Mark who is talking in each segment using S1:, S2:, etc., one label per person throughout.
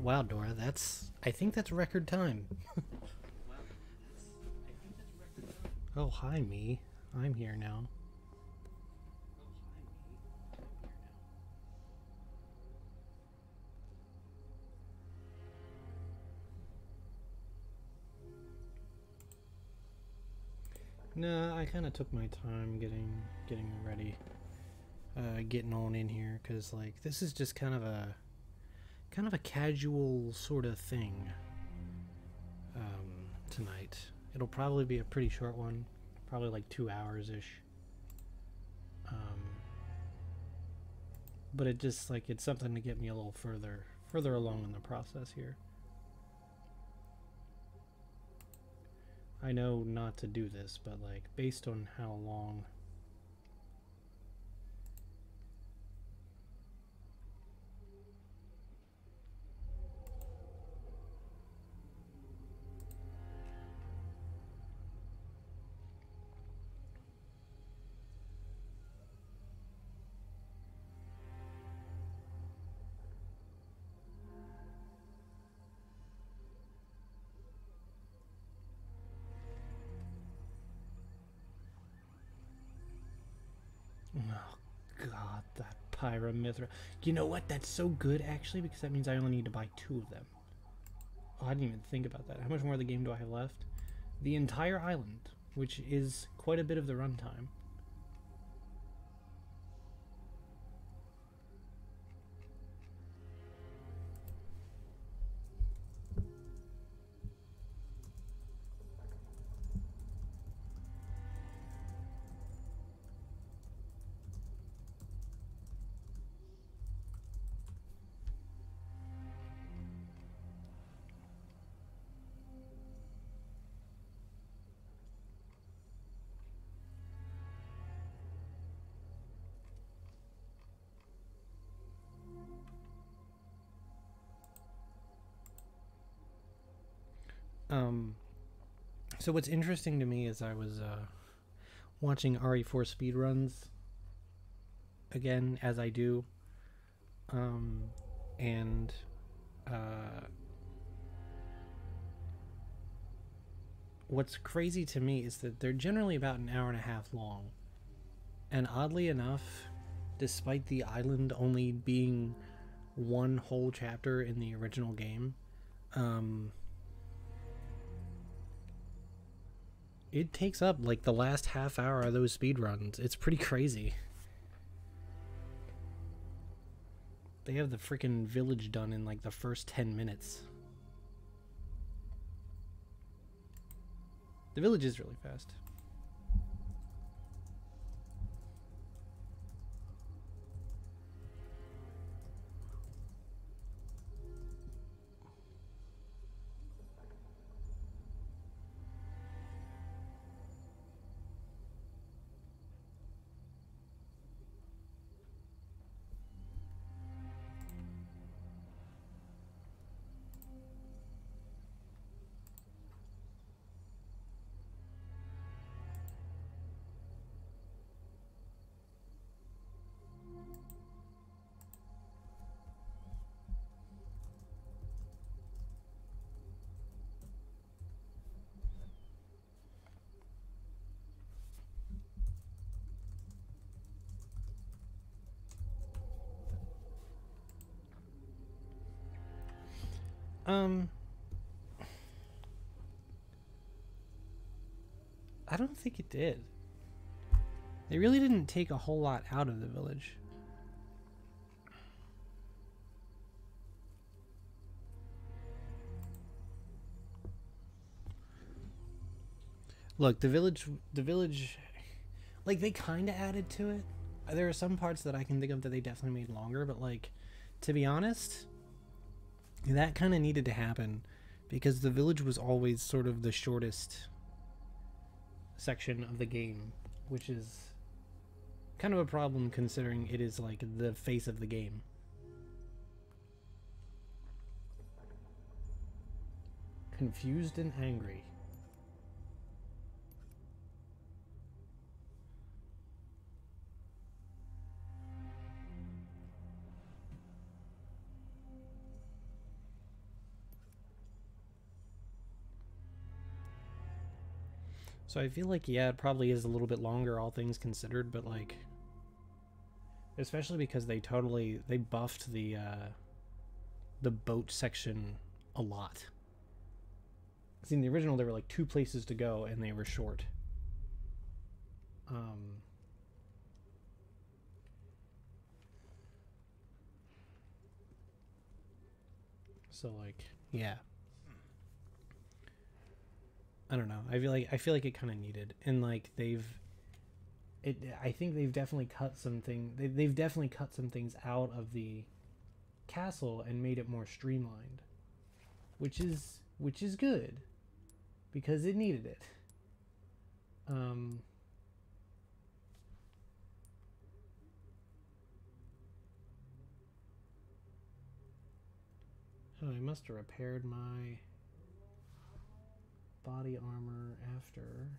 S1: Wow, Dora, I think that's record time. Oh, hi, me. I'm here now. No, I kind of took my time getting ready, getting on in here, cause like this is just kind of a casual sort of thing. Tonight, it'll probably be a pretty short one, probably like 2 hours ish. Um, but it just like it's something to get me a little further along in the process here. I know not to do this, but like based on how long oh god, that Pyramithra. You know what? That's so good actually because that means I only need to buy 2 of them. Oh, I didn't even think about that. How much more of the game do I have left? The entire island, which is quite a bit of the runtime. Um, so what's interesting to me is I was watching RE4 speedruns again, as I do, um, and uh, what's crazy to me is that they're generally about an hour and a half long, and oddly enough, despite the island only being one whole chapter in the original game, um, it takes up like the last half hour of those speedruns. It's pretty crazy. They have the freaking village done in like the first 10 minutes. The village is really fast. Um, I don't think it did. They really didn't take a whole lot out of the village. Look, the village, like they kind of added to it. There are some parts that I can think of that they definitely made longer, but like, to be honest, that kind of needed to happen because the village was always sort of the shortest section of the game, which is kind of a problem considering it is like the face of the game. Confused and angry. So I feel like, yeah, it probably is a little bit longer, all things considered, but like, especially because they buffed the boat section a lot. See, in the original, there were like 2 places to go, and they were short. So like, yeah. I don't know. I feel like it kind of needed, and like I think they've definitely cut they've definitely cut some things out of the castle and made it more streamlined, which is good because it needed it. Oh, I must have repaired my body armor after.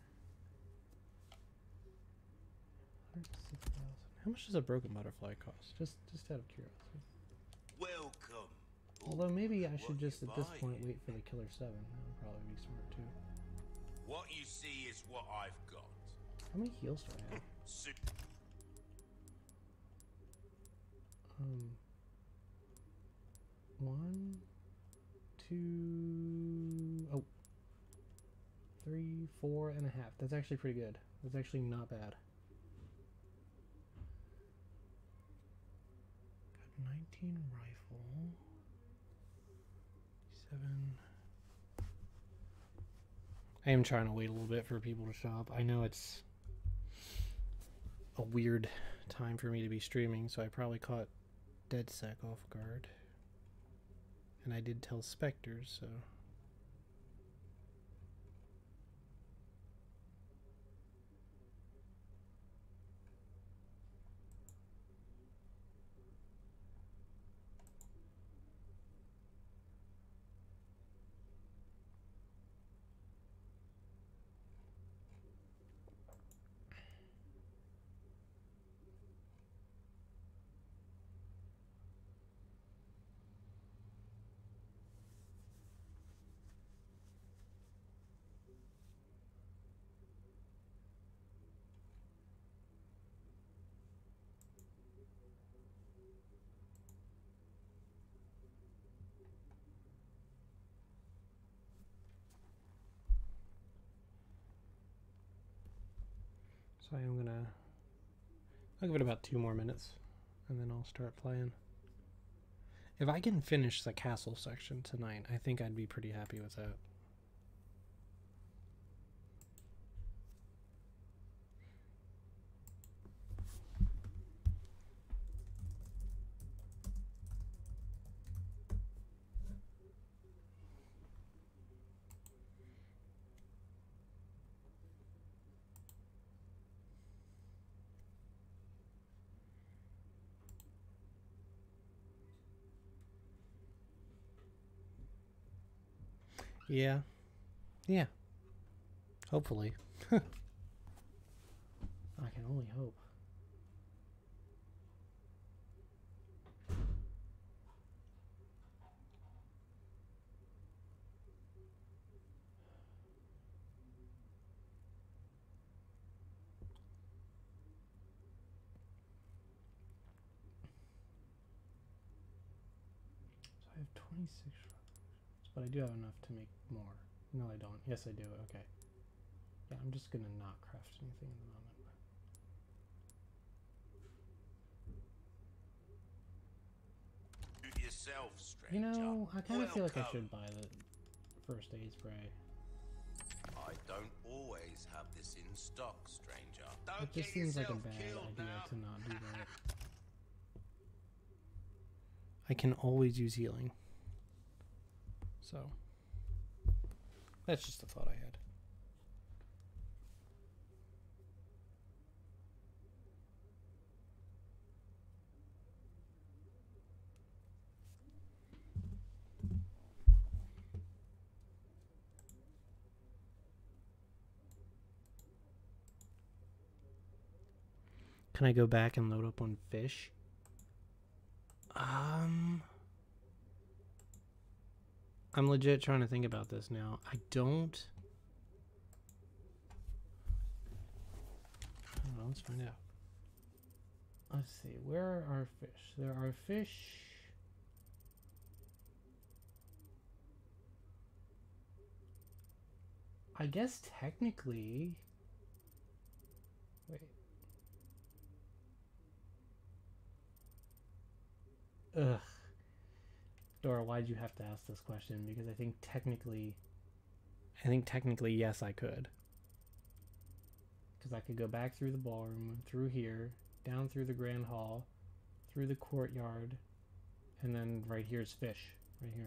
S1: 106,000. How much does a broken butterfly cost? Just out of curiosity.
S2: Welcome.
S1: Although maybe I should just at this point wait for the Killer 7. That would probably be smart too.
S2: What you see is what I've got.
S1: How many heals do I have? 1, 2, oh, 3, 4.5. That's actually pretty good. That's actually not bad. Got 19 rifle. 7. I am trying to wait a little bit for people to shop. I know it's a weird time for me to be streaming, so I probably caught DedSec off guard. And I did tell Spectres, so... So I'll give it about 2 more minutes, and then I'll start playing. If I can finish the castle section tonight, I think I'd be pretty happy with that. Yeah. Yeah. Hopefully. I can only hope. So I have 26, but I do have enough to make more. No, I don't. Yes, I do. Okay. Yeah, I'm just gonna not craft anything in the moment.
S2: Do yourself, stranger.
S1: You know, I kind of feel like I should buy the first aid spray.
S2: I don't always have this in stock, stranger.
S1: It just seems like a bad idea to not do that. I can always use healing. So, that's just a thought I had. Can I go back and load up on fish? I'm legit trying to think about this now. I don't let's find out. Let's see, where are our fish? There are fish. I guess technically. Wait. Ugh. Dora, why'd you have to ask this question? Because I think technically, yes, I could. Because I could go back through the ballroom, through here, down through the grand hall, through the courtyard, and then right here's fish. Right here.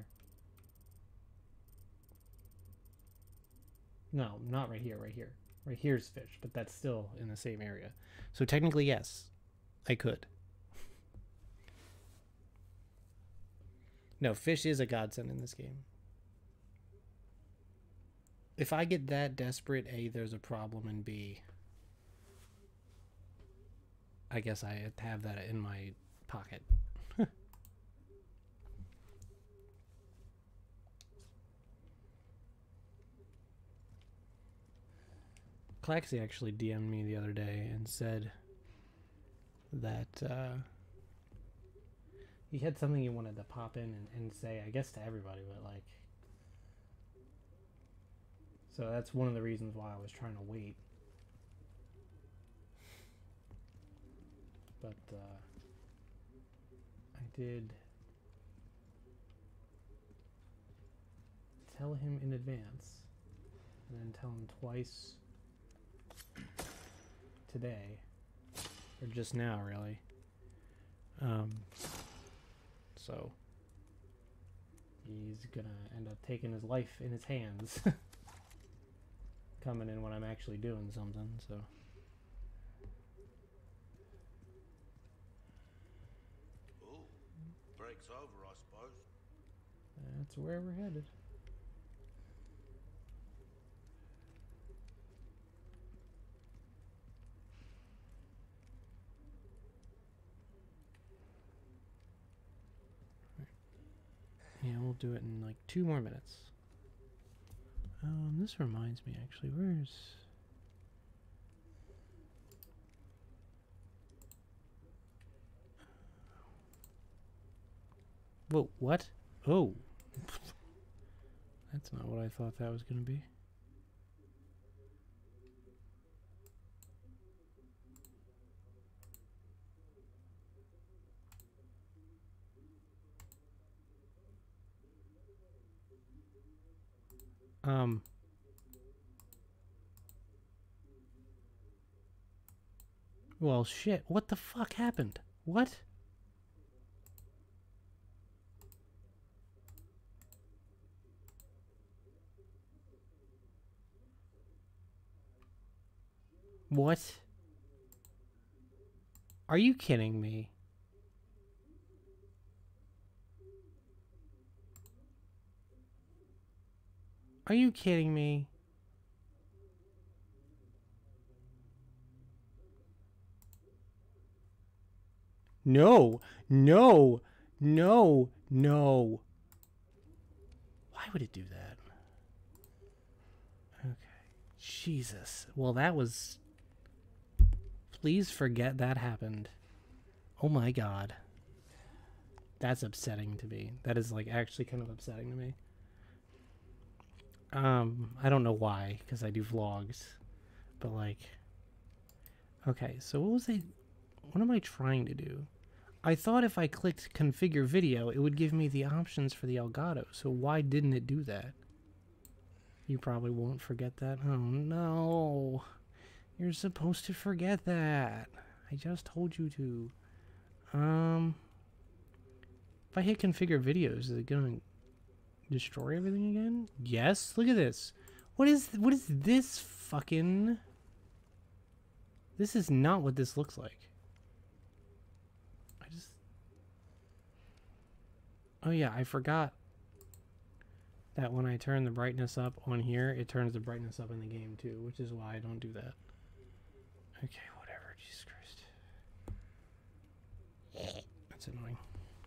S1: No, not right here, right here. Right here's fish, but that's still in the same area. So technically, yes, I could. No, fish is a godsend in this game. If I get that desperate, A, there's a problem, and B, I guess I have that in my pocket. Claxy actually DM'd me the other day and said that he had something he wanted to pop in and say, I guess to everybody, but like, so that's one of the reasons why I was trying to wait. But I did tell him in advance and then tell him twice today, or just now really. So he's gonna end up taking his life in his hands. Coming in when I'm actually doing something, so.
S2: Ooh, break's over, I suppose.
S1: That's where we're headed. Yeah, we'll do it in like 2 more minutes. This reminds me, actually, where's... Whoa, what? Oh. That's not what I thought that was going to be. Well, shit. What the fuck happened? What? What? Are you kidding me? Are you kidding me? No, no, no, no. Why would it do that? Okay. Jesus. Well, that was... Please forget that happened. Oh my god. That's upsetting to me. That is, like, actually kind of upsetting to me. I don't know why, because I do vlogs. But, like... Okay, so what am I trying to do? I thought if I clicked configure video, it would give me the options for the Elgato. So why didn't it do that? You probably won't forget that. Oh no. You're supposed to forget that. I just told you to. If I hit configure videos, is it gonna destroy everything again? Yes. Look at this. What is this fucking... This is not what this looks like. Oh yeah, I forgot that when I turn the brightness up on here, it turns the brightness up in the game too, which is why I don't do that. Okay, whatever. Jesus Christ. That's annoying.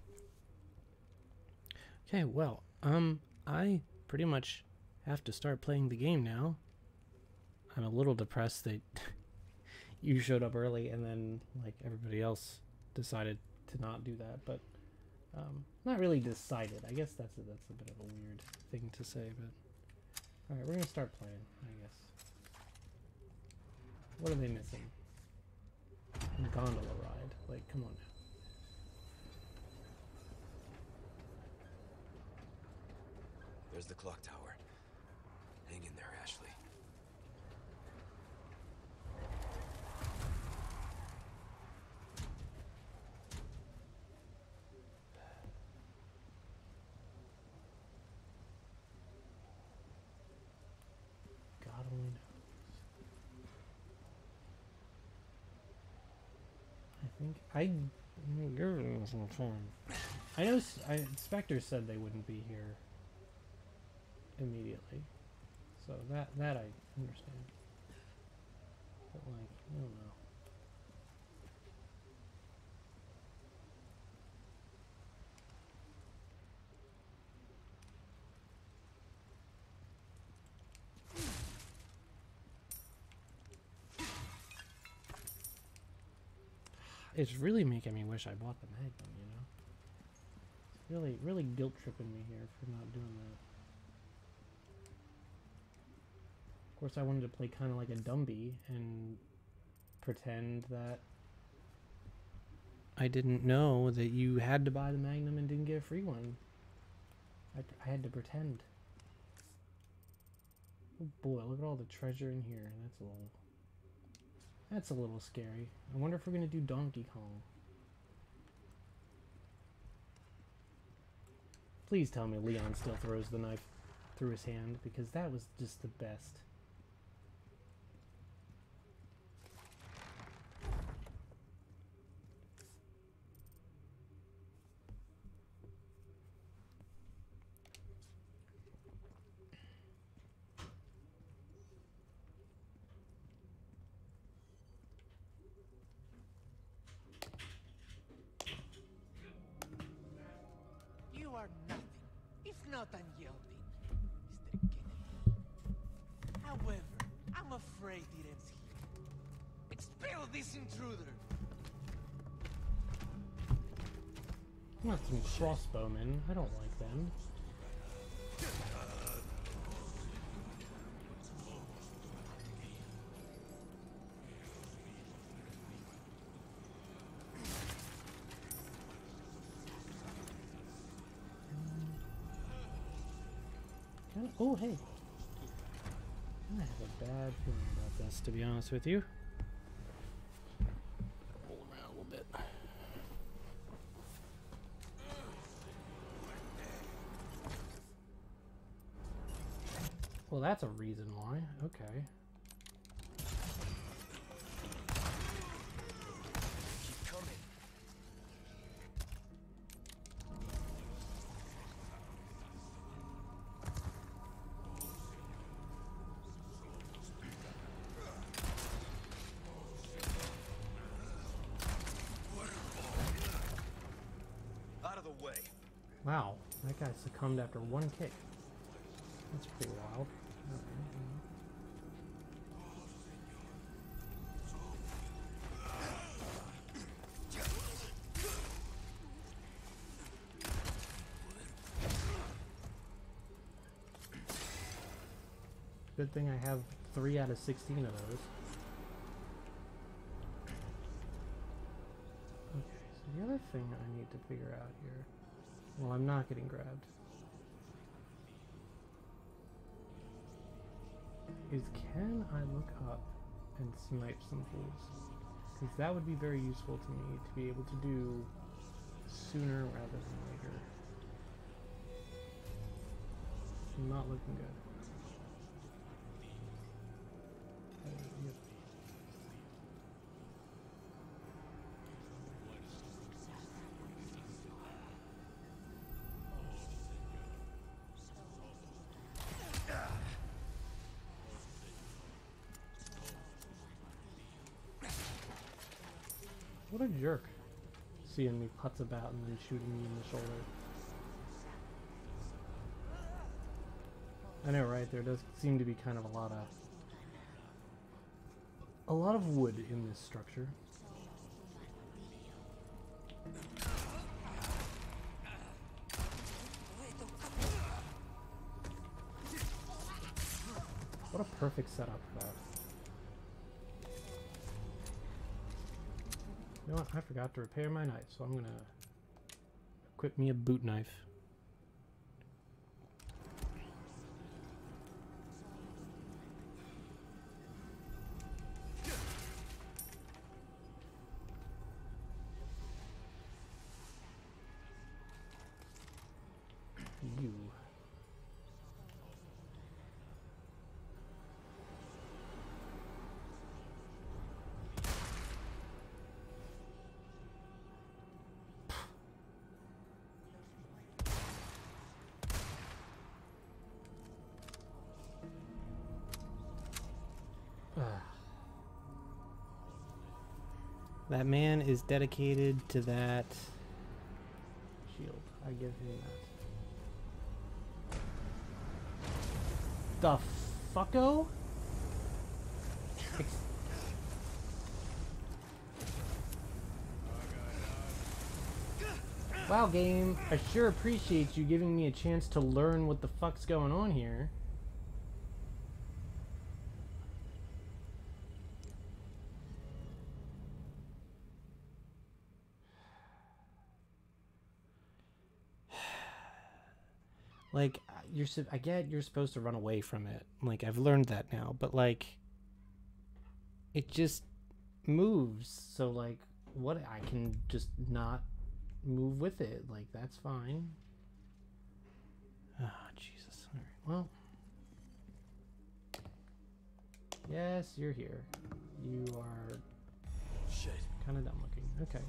S1: Okay, well, I pretty much have to start playing the game now. I'm a little depressed that you showed up early, and then like everybody else decided to not do that. But not really decided. I guess that's a bit of a weird thing to say. But all right, we're gonna start playing. I guess. What are they missing? A gondola ride. Like, come on now.
S3: There's the clock tower. Hang in there, Ashley.
S1: God only knows. I think you're some fun. I know Spectre said they wouldn't be here immediately, so that I understand. But like, I don't know. It's really making me wish I bought the Magnum, you know? It's really guilt tripping me here for not doing that. Of course, I wanted to play kind of like a Dumby and pretend that I didn't know that you had to buy the Magnum and didn't get a free one. I had to pretend. Oh boy, look at all the treasure in here. That's a little scary. I wonder if we're gonna do Donkey Kong. Please tell me Leon still throws the knife through his hand, because that was just the best.
S4: You are nothing, if not unyielding, Mr. Kennedy. However, I'm afraid it ends here. Expel this intruder!
S1: Not some crossbowmen. I don't like them. Oh, hey. I have a bad feeling about this, to be honest with you. Roll around a little bit. Well, that's a reason why. Okay.
S3: Keep coming. Out of the way.
S1: Wow, that guy succumbed after one kick. That's pretty wild. Good thing I have 3 out of 16 of those. Okay, so the other thing I need to figure out here. Well, I'm not getting grabbed. Is can I look up and snipe some fools? Because that would be very useful to me to be able to do sooner rather than later. Not looking good. Yep. What a jerk. Seeing me putz about and then shooting me in the shoulder. I know, right? There does seem to be kind of a a lot of wood in this structure. What a perfect setup for that. You know what? I forgot to repair my knife, so I'm gonna equip me a boot knife. You. That man is dedicated to that shield. I give him that. The fucko? Wow, game. I sure appreciate you giving me a chance to learn what the fuck's going on here. Like, I get you're supposed to run away from it. Like, I've learned that now. But, like, it just moves. So, like, what? I can just not move with it. Like, that's fine. Ah, Jesus. All right, well. Yes, you're here. You are kind of dumb looking. Okay.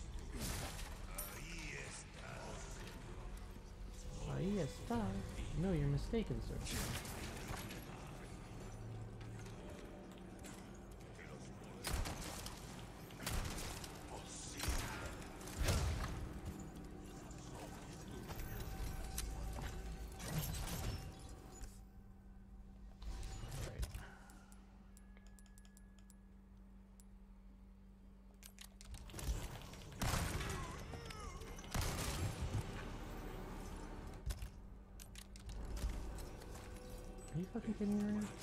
S1: Ahí está. No, you're mistaken, sir. Are you fucking kidding me right now?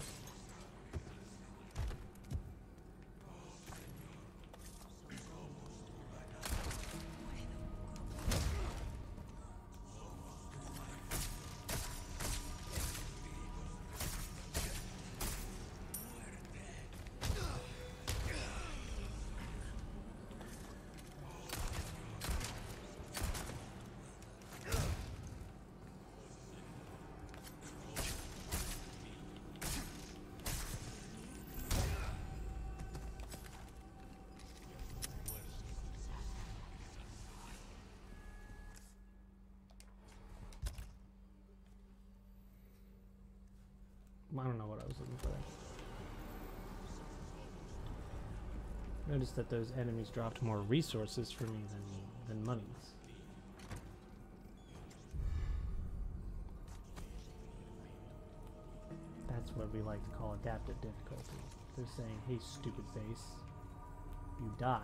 S1: I don't know what I was looking for. Noticed that those enemies dropped more resources for me than monies. That's what we like to call adaptive difficulty. They're saying, hey, stupid face, you die.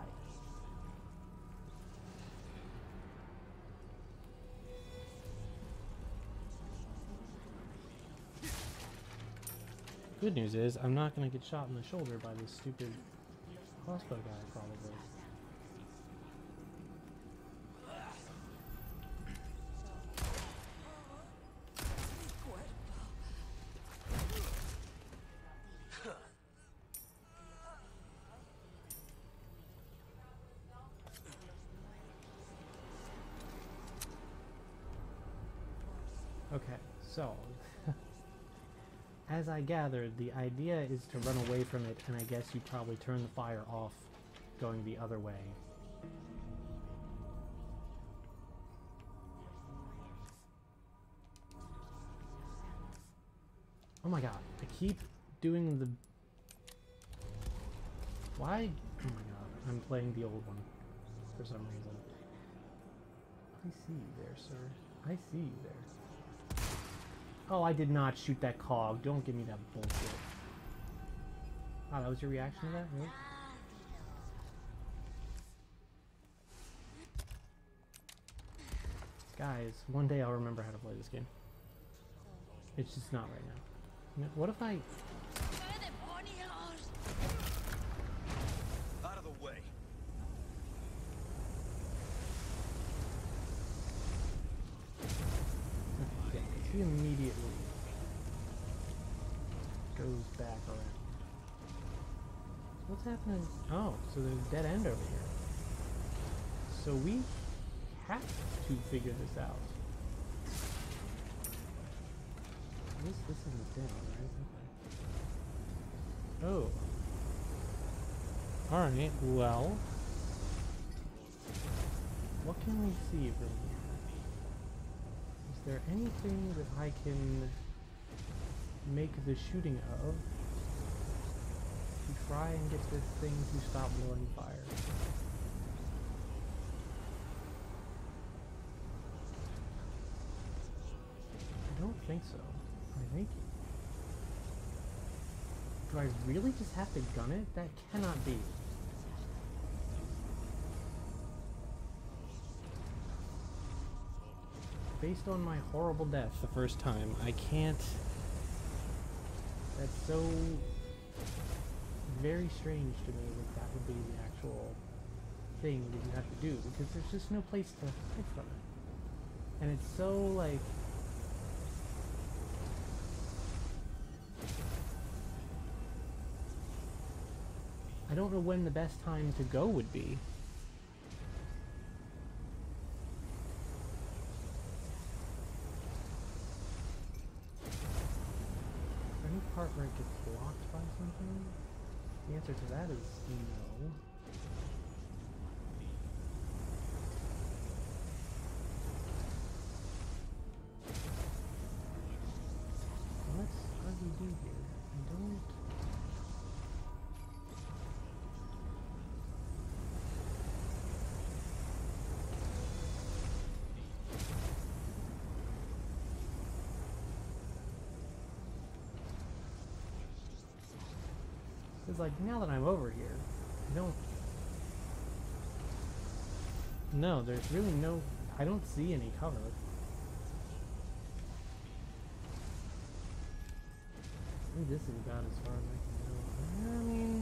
S1: Good news is, I'm not going to get shot in the shoulder by this stupid crossbow guy, probably. Okay, so... As I gathered, the idea is to run away from it, and I guess you probably turn the fire off going the other way. Oh my god, I keep doing the... Why? Oh my god, I'm playing the old one for some reason. I see you there, sir. I see you there. Oh, I did not shoot that cog. Don't give me that bullshit. Oh, that was your reaction to that? Really? Guys, one day I'll remember how to play this game. It's just not right now. You know, what if I...
S3: Out of the way.
S1: Yeah, 'cause he immediately goes back around. What's happening? Oh, so there's a dead end over here. So we have to figure this out. This isn't down, right? Okay. Oh. Alright, well. What can we see from here? Is there anything that I can make the shooting of to try and get this thing to stop blowing fire? I don't think so. I think... Do I really just have to gun it? That cannot be. Based on my horrible death the first time, I can't... That's so... very strange to me that that would be the actual thing that you have to do, because there's just no place to hide from it. And it's so, like... I don't know when the best time to go would be. Any part where it gets blocked by something? The answer to that is no. What do we do here? I don't... It's like, now that I'm over here, I don't... No, there's really no... I don't see any cover. I think this is about as far as I can go. I mean...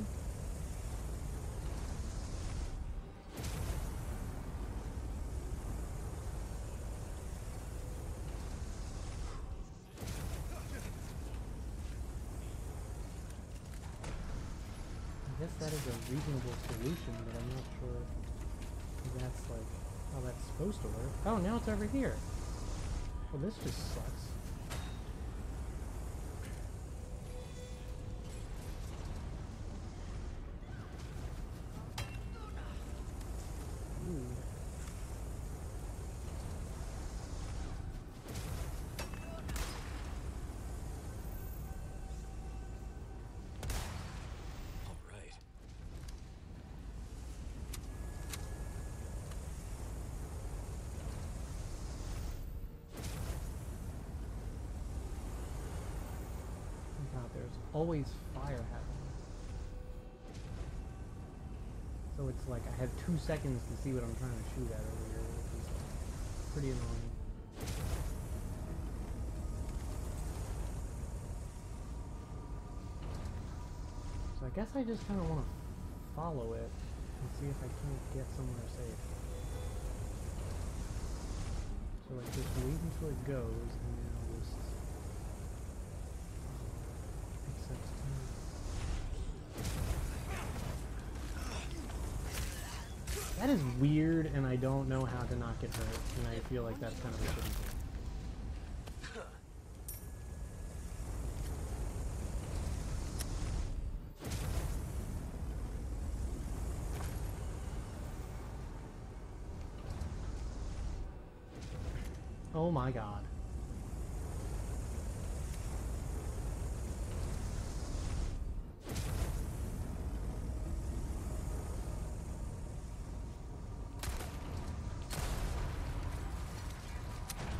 S1: I guess that is a reasonable solution, but I'm not sure if that's like how that's supposed to work. Oh, now it's over here. Well, this just sucks. Ooh.
S3: All right.
S1: God, there's always fire happening. So it's like I have 2 seconds to see what I'm trying to shoot at over here, which is pretty annoying. So I guess I just kind of want to follow it and see if I can't get somewhere safe. So like just wait until it goes and then I'll just accept time. That is weird, and I don't know how to not get hurt, and I feel like that's kind of a shitty thing. Oh my god.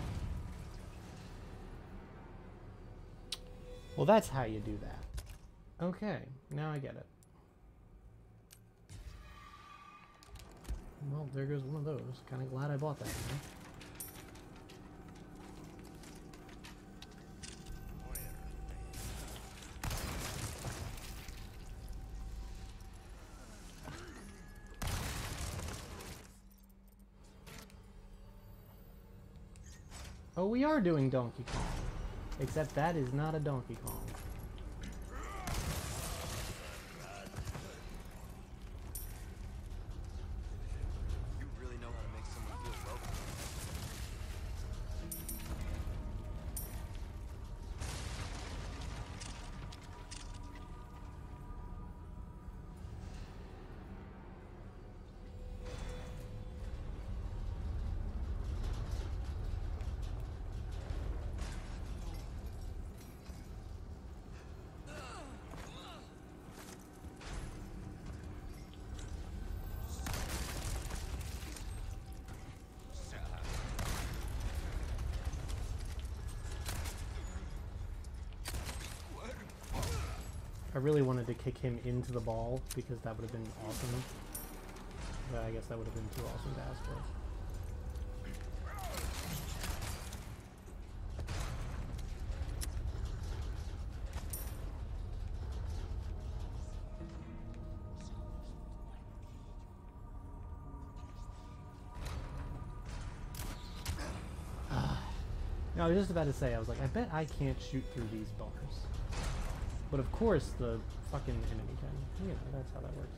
S1: Well, that's how you do that. Okay, now I get it. Well, there goes one of those. Kind of glad I bought that, you know? Oh, we are doing Donkey Kong. Except that is not a Donkey Kong.
S3: You really know how to make someone feel welcome.
S1: I really wanted to kick him into the ball because that would have been awesome. But I guess that would have been too awesome to ask for. No, I was just about to say, I was like, I bet I can't shoot through these bars. But of course the fucking enemy can. You know, that's how that works.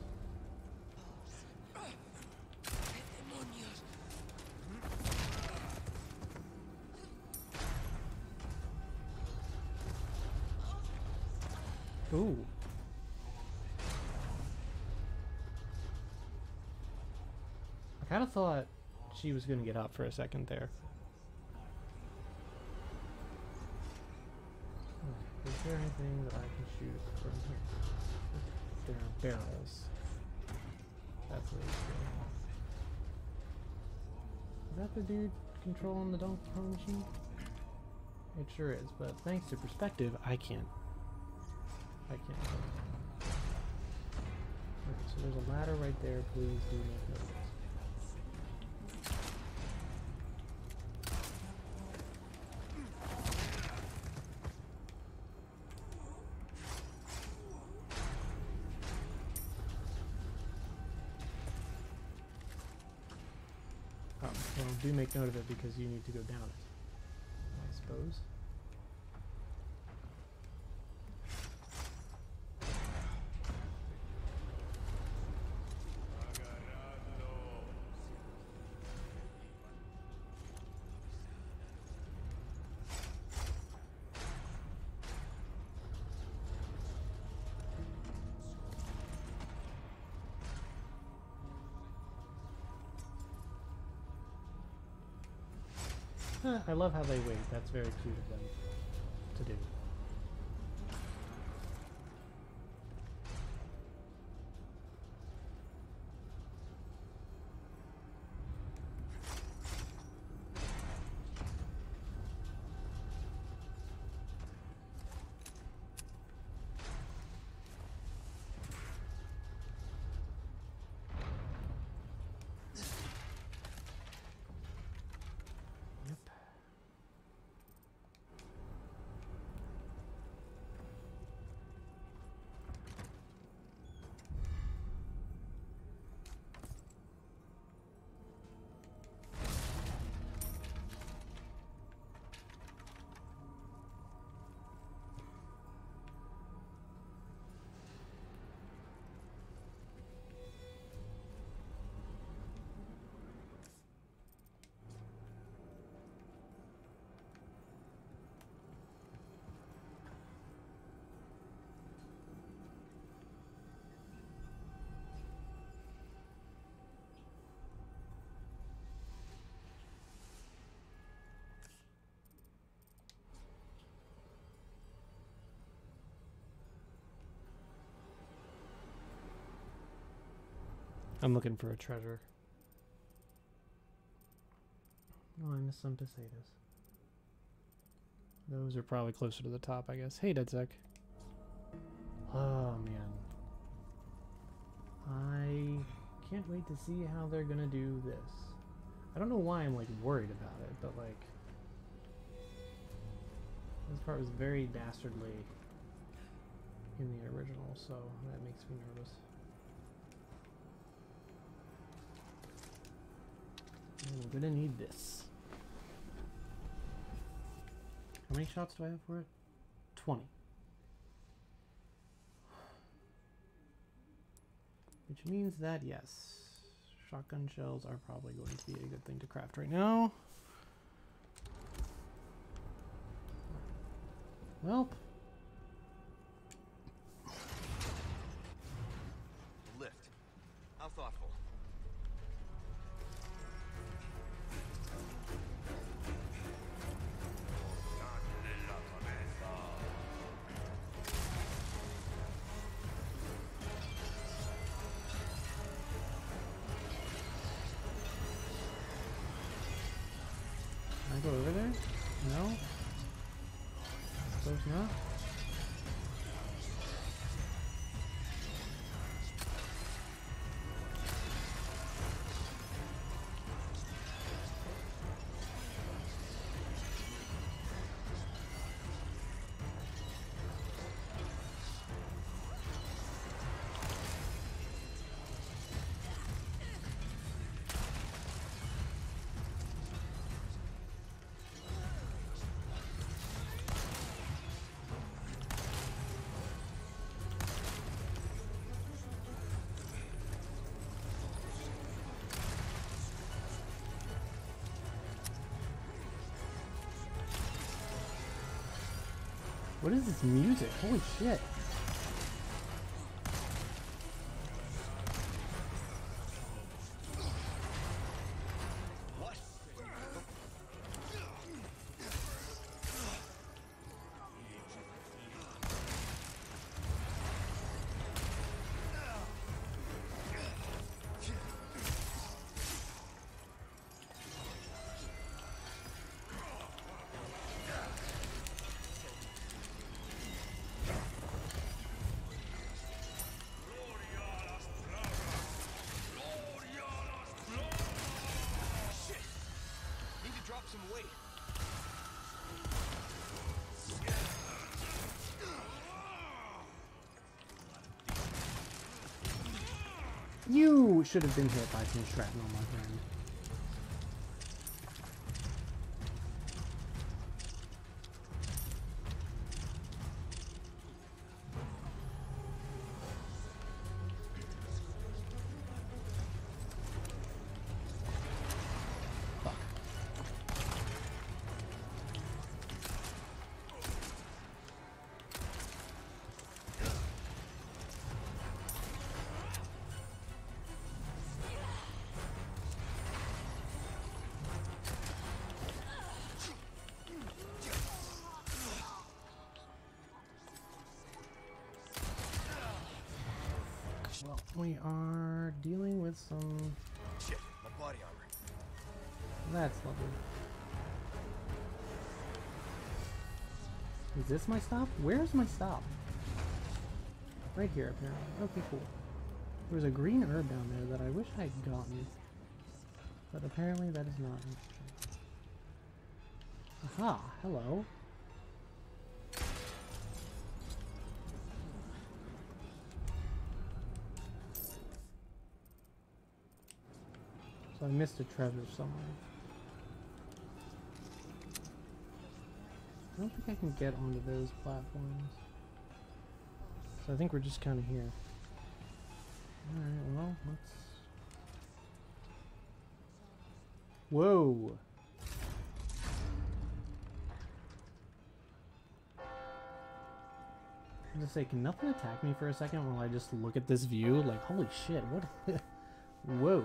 S1: Ooh. I kind of thought she was going to get up for a second there. Is there anything that I can shoot from here? There are barrels. That's what it's doing. Is that the dude controlling the Donkey Kong machine? It sure is, but thanks to perspective, I can't. Okay, so there's a ladder right there. Please do make note of this. Oh, well, do make note of it because you need to go down it, I suppose. I love how they wait. That's very cute of them to do. I'm looking for a treasure. Oh, I missed some potatoes. Those are probably closer to the top, I guess. Hey, DeadSec. Oh man. I can't wait to see how they're gonna do this. I don't know why I'm like worried about it, but like this part was very dastardly in the original, so that makes me nervous. I'm gonna need this. How many shots do I have for it? 20. Which means that, yes, shotgun shells are probably going to be a good thing to craft right now. Welp.
S3: The lift. How thoughtful.
S1: Can I go over there? No? Suppose not. What is this music? Holy shit.
S3: Some weight.
S1: You should have been hit by some shrapnel, my friend. Well, we are dealing with some...
S3: Shit, my body armor.
S1: That's lovely. Is this my stop? Where's my stop? Right here, apparently. Okay, cool. There was a green herb down there that I wish I had gotten. But apparently that is not interesting. Aha, hello. So I missed a treasure somewhere. I don't think I can get onto those platforms. So I think we're just kind of here. Alright, well, let's... Whoa! I was gonna say, can nothing attack me for a second while I just look at this view? Like, holy shit, what? Whoa.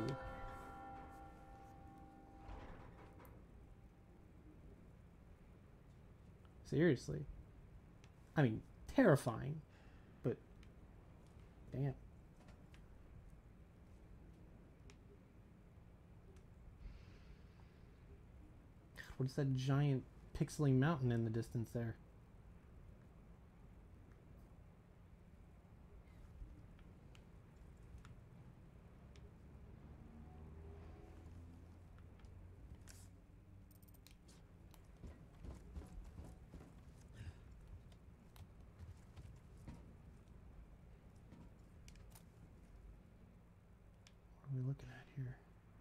S1: Seriously. I mean, terrifying, but damn. What is that giant pixely mountain in the distance there? we looking at here?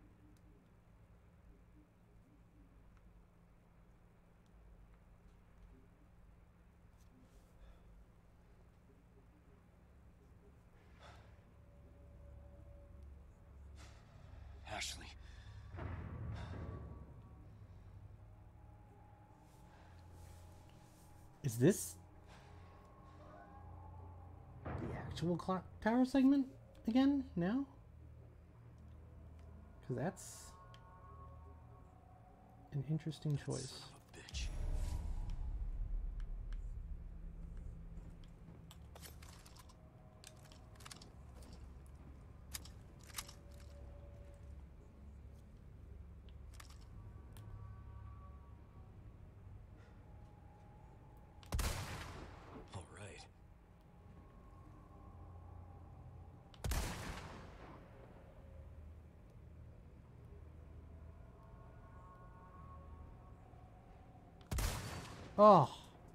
S3: Ashley.
S1: Is this the actual clock tower segment again now? Because that's an interesting choice.
S3: Son of a bitch. All right.
S1: Oh.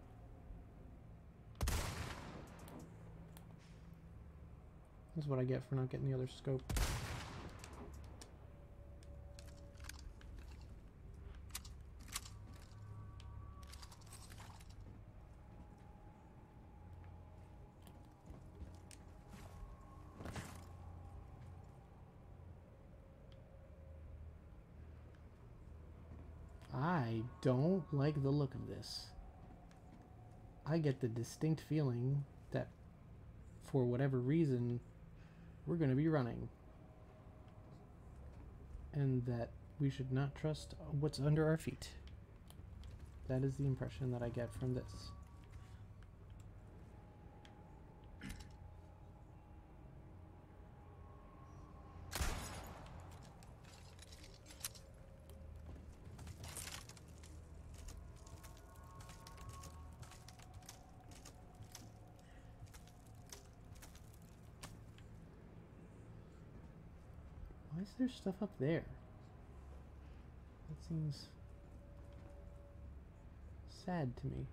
S1: This is what I get for not getting the other scope. I don't like the look of this. I get the distinct feeling that for whatever reason we're going to be running. And that we should not trust what's under our feet. That is the impression that I get from this. Why is there stuff up there? That seems sad to me.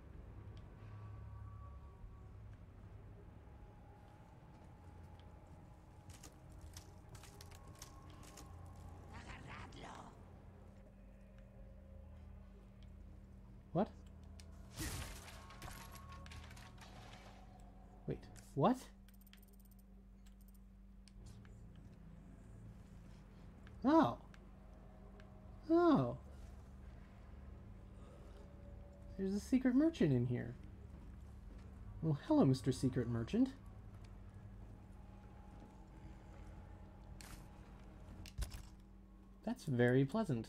S1: What? Wait, what? Oh. Oh. There's a secret merchant in here. Well, hello, Mr. Secret Merchant. That's very pleasant.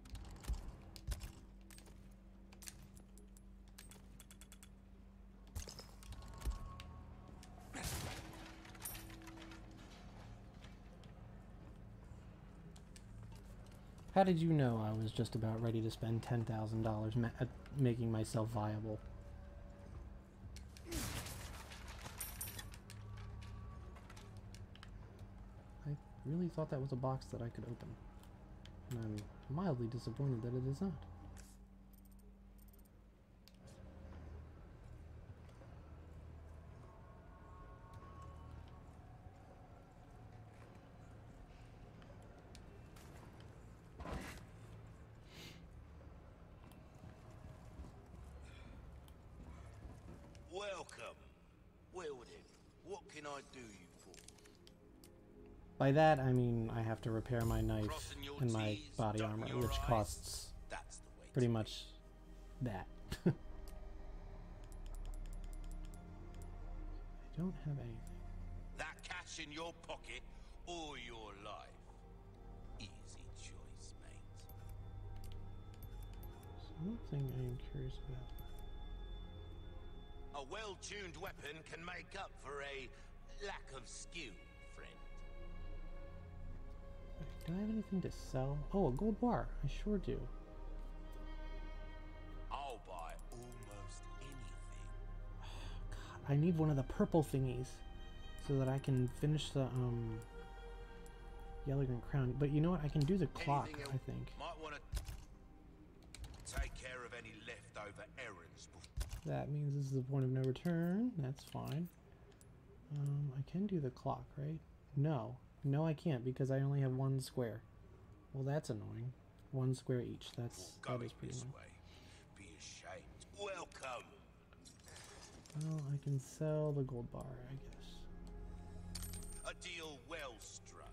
S1: How did you know I was just about ready to spend $10,000 making myself viable? I really thought that was a box that I could open. And I'm mildly disappointed that it is not.
S2: Welcome. Well then, what can I do you for?
S1: By that, I mean I have to repair my knife
S2: Crossing your
S1: and my
S2: T's,
S1: body
S2: dotting
S1: armor,
S2: your
S1: which
S2: I's.
S1: costs
S2: That's the way.
S1: pretty much that. I don't have anything.
S2: That cash in your pocket or your life. Easy choice, mate.
S1: So one thing I am curious about.
S2: A well-tuned weapon can make up for a lack of skill, friend.
S1: Okay, do I have anything to sell? Oh, a gold bar. I sure do.
S2: I'll buy almost anything.
S1: God, I need one of the purple thingies so that I can finish the yellow green crown. But you know what? I can do the clock,
S2: Anything
S1: I think.
S2: Might want to take care of any leftover errands before.
S1: That means this is the point of no return. That's fine. I can do the clock, right? No. No, I can't because I only have one square. Well, that's annoying. One square each. That is pretty
S2: This
S1: annoying.
S2: way. Be ashamed. Welcome.
S1: Well, I can sell the gold bar, I guess.
S2: A deal well struck.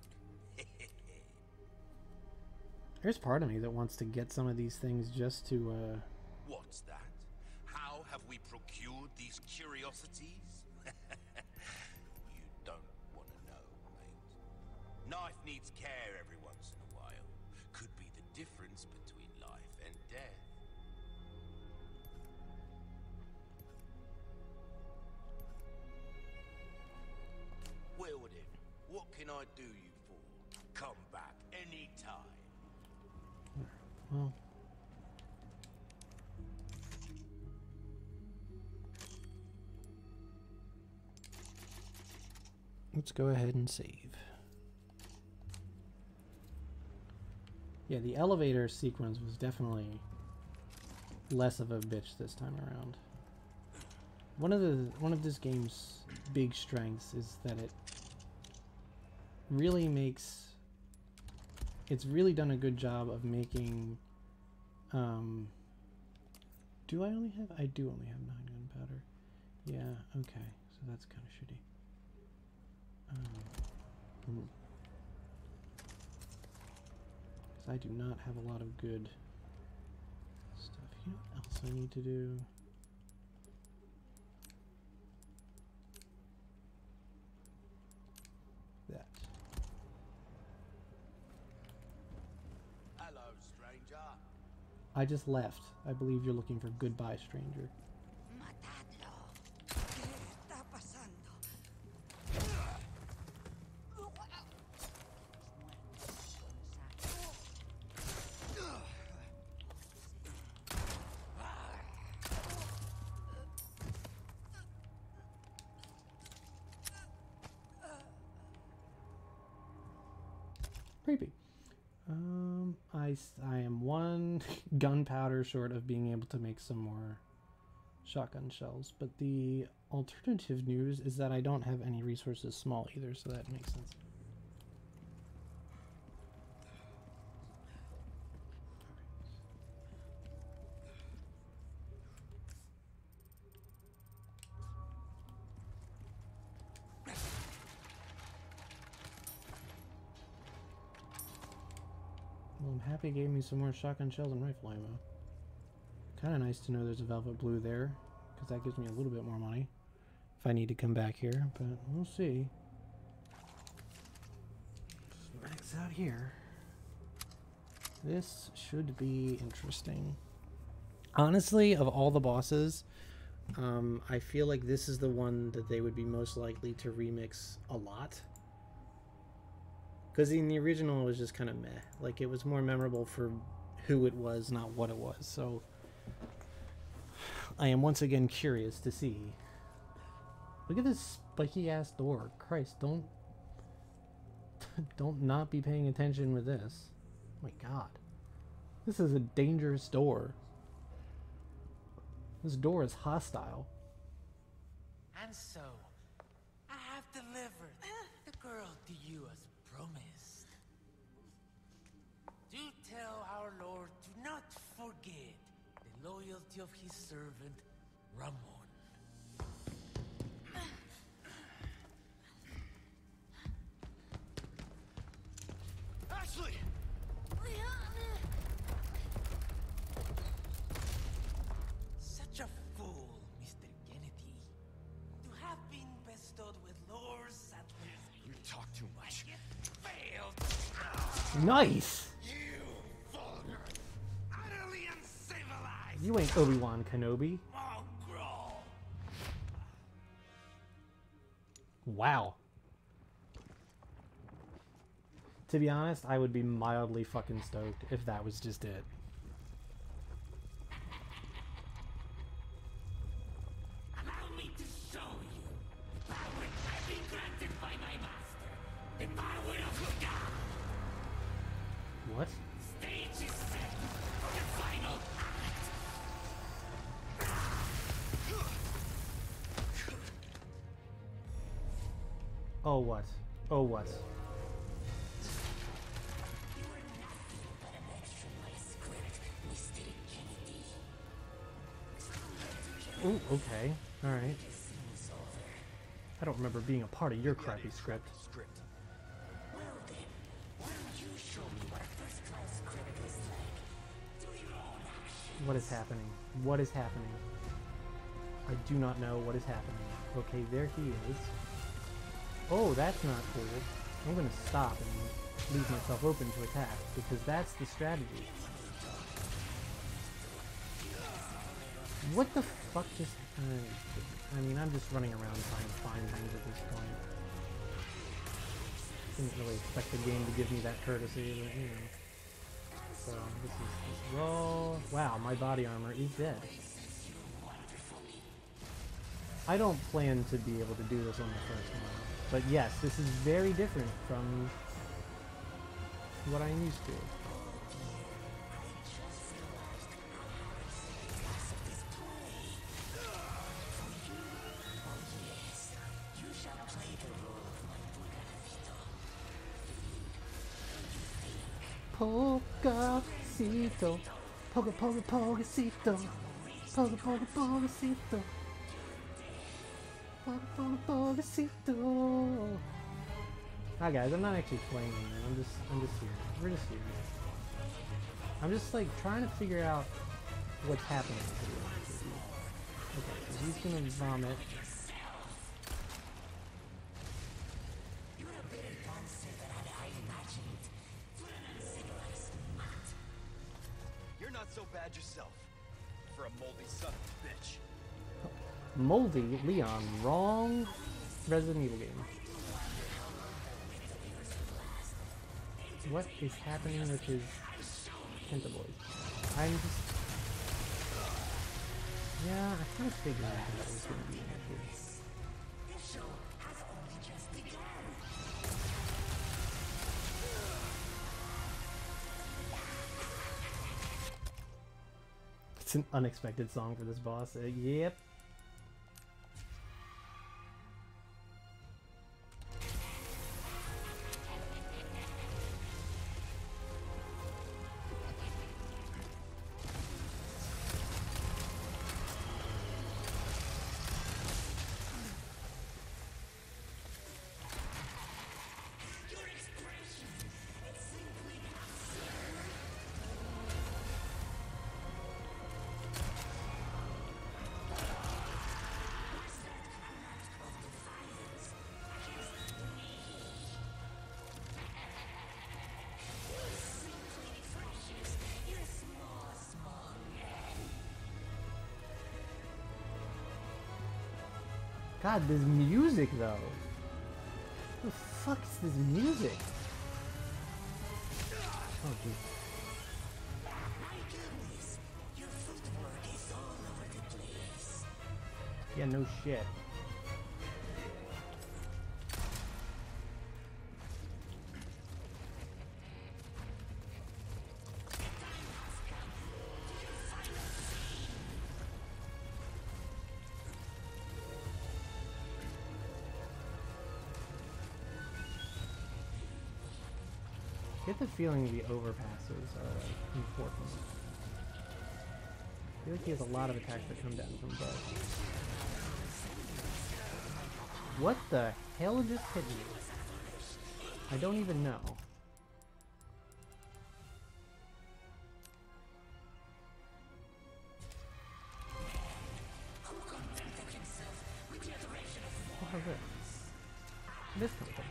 S1: There's part of me that wants to get some of these things just to,
S2: What's that? How have we procured these curiosities? You don't want to know, mate. Knife needs care every once in a while. Could be the difference between life and death. Well then, what can I do you for? Come back anytime.
S1: well... Let's go ahead and save. Yeah, the elevator sequence was definitely less of a bitch this time around. One of this game's big strengths is that it really makes... It's really done a good job of making... do I only have... I do only have 9 gunpowder. Yeah, okay. So that's kind of shitty. Because I do not have a lot of good stuff. You know what else I need to do? That.
S2: Hello, stranger.
S1: I just left. I believe you're looking for goodbye, stranger.
S5: Matadlo. ¿Qué está pasando?
S1: Creepy. I am one gunpowder short of being able to make some more shotgun shells, but the alternative news is that I don't have any resources small either, so that makes sense. Well, I'm happy it gave me some more shotgun shells and rifle ammo. Kind of nice to know there's a velvet blue there, because that gives me a little bit more money if I need to come back here, but we'll see. Max out here. This should be interesting. Honestly, of all the bosses, I feel like this is the one that they would be most likely to remix a lot. Because in the original, it was just kind of meh. Like, it was more memorable for who it was, not what it was. So, I am once again curious to see. Look at this spiky-ass door. Christ, don't not be paying attention with this. Oh my god. This is a dangerous door. This door is hostile.
S4: And so, I have delivered the girl to you as promised. Do tell our Lord to not forget the loyalty of his servant, Ramon.
S3: Ashley!
S4: Such a fool, Mr. Kennedy. To have been bestowed with Lord Sadler's
S3: You talk too much.
S4: failed.
S1: Nice!
S4: You vulgar, utterly uncivilized
S1: You ain't Obi-Wan Kenobi.
S4: mongrel.
S1: Wow. To be honest, I would be mildly fucking stoked if that was just it.
S4: Allow me to show you the power I've been granted by my master. The power of God.
S1: What?
S4: Stage is set for the final act.
S1: Oh, what? Oh, what? Ooh, okay. Alright. I don't remember being a part of your crappy script. What is happening? What is happening? I do not know what is happening. Okay, there he is. Oh, that's not cool. I'm gonna stop and leave myself open to attack, because that's the strategy. What the fuck just... I mean, I'm just running around trying to find things at this point. Didn't really expect the game to give me that courtesy, but, you know. So, this is raw. Wow, my body armor is dead. I don't plan to be able to do this on the first one. But yes, this is very different from what I'm used to. Pogacito, pogacito, pogacito, pogacito. Hi guys, I'm not actually playing, man. I'm just here. We're just here. I'm just like trying to figure out what's happening. To be honest with you. Okay, so he's gonna vomit.
S3: So bad yourself for a moldy son of a bitch.
S1: Moldy Leon, wrong Resident Evil game. What is happening with his Pentaboys? I'm just... Yeah, I kind of figured that was going to be an issue. It's an unexpected song for this boss. Yep. God, this music though. What the fuck is this music? Oh, dude. Yeah, no shit. I get the feeling the overpasses are like important. I feel like he has a lot of attacks that come down from both. What the hell just hit me? I don't even know. What was it? This something.